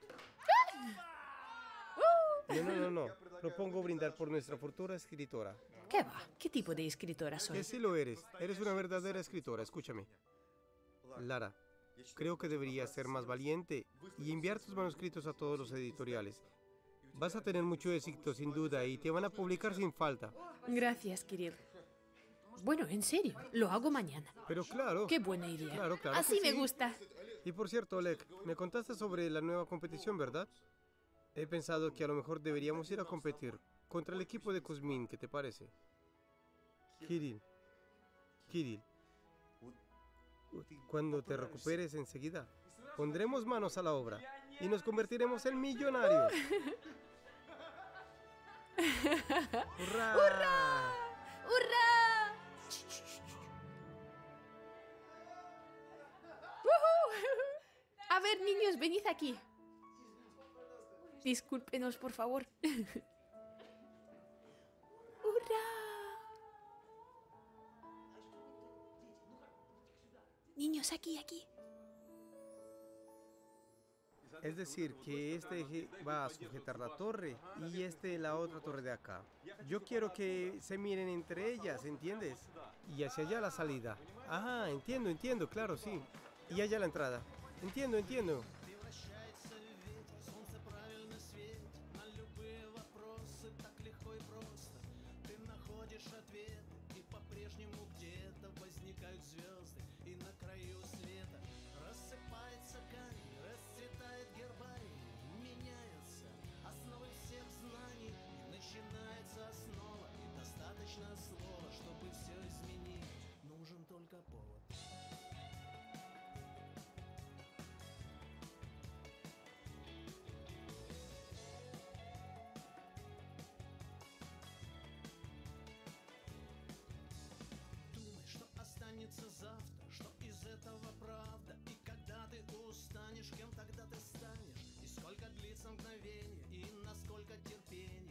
S1: No. Propongo brindar por nuestra futura escritora.
S2: ¿Qué va? ¿Qué tipo de escritora
S1: Que
S2: soy?
S1: sí lo eres. Eres una verdadera escritora. Escúchame. Lara, creo que deberías ser más valiente y enviar tus manuscritos a todos los editoriales. Vas a tener mucho éxito, sin duda, y te van a publicar sin falta.
S2: Gracias, Kirill. Bueno, en serio, lo hago mañana.
S1: Pero claro.
S2: Qué buena idea.
S1: Claro que
S2: Así me
S1: sí.
S2: gusta.
S1: Y por cierto, Oleg, me contaste sobre la nueva competición, ¿verdad? He pensado que a lo mejor deberíamos ir a competir contra el equipo de Kuzmin, ¿qué te parece? Kirill, cuando te recuperes enseguida, pondremos manos a la obra y nos convertiremos en millonarios. ¡Hurra!
S2: ¡Hurra! ¡Woohoo! A ver, niños, venid aquí. Discúlpenos, por favor. ¡Hurra! Niños, aquí.
S1: Es decir, que este eje va a sujetar la torre y este la otra torre de acá. Yo quiero que se miren entre ellas, ¿entiendes? Y hacia allá la salida. Ajá, entiendo, claro, sí. Y allá la entrada. Entiendo.
S4: Превращается в ветер, солнце правильно светит на любые вопросы, так легко и просто. Ты находишь ответы, и по-прежнему где-то возникают звезды, и на краю света рассыпается камень, расцветает гербарий, меняются основы всех знаний, и начинается основа, и достаточно слова, чтобы все изменить, нужен только повод. Думай, что останется завтра, что из этого правда. И когда ты устанешь, кем тогда ты станешь? И сколько длится мгновение, и насколько терпение.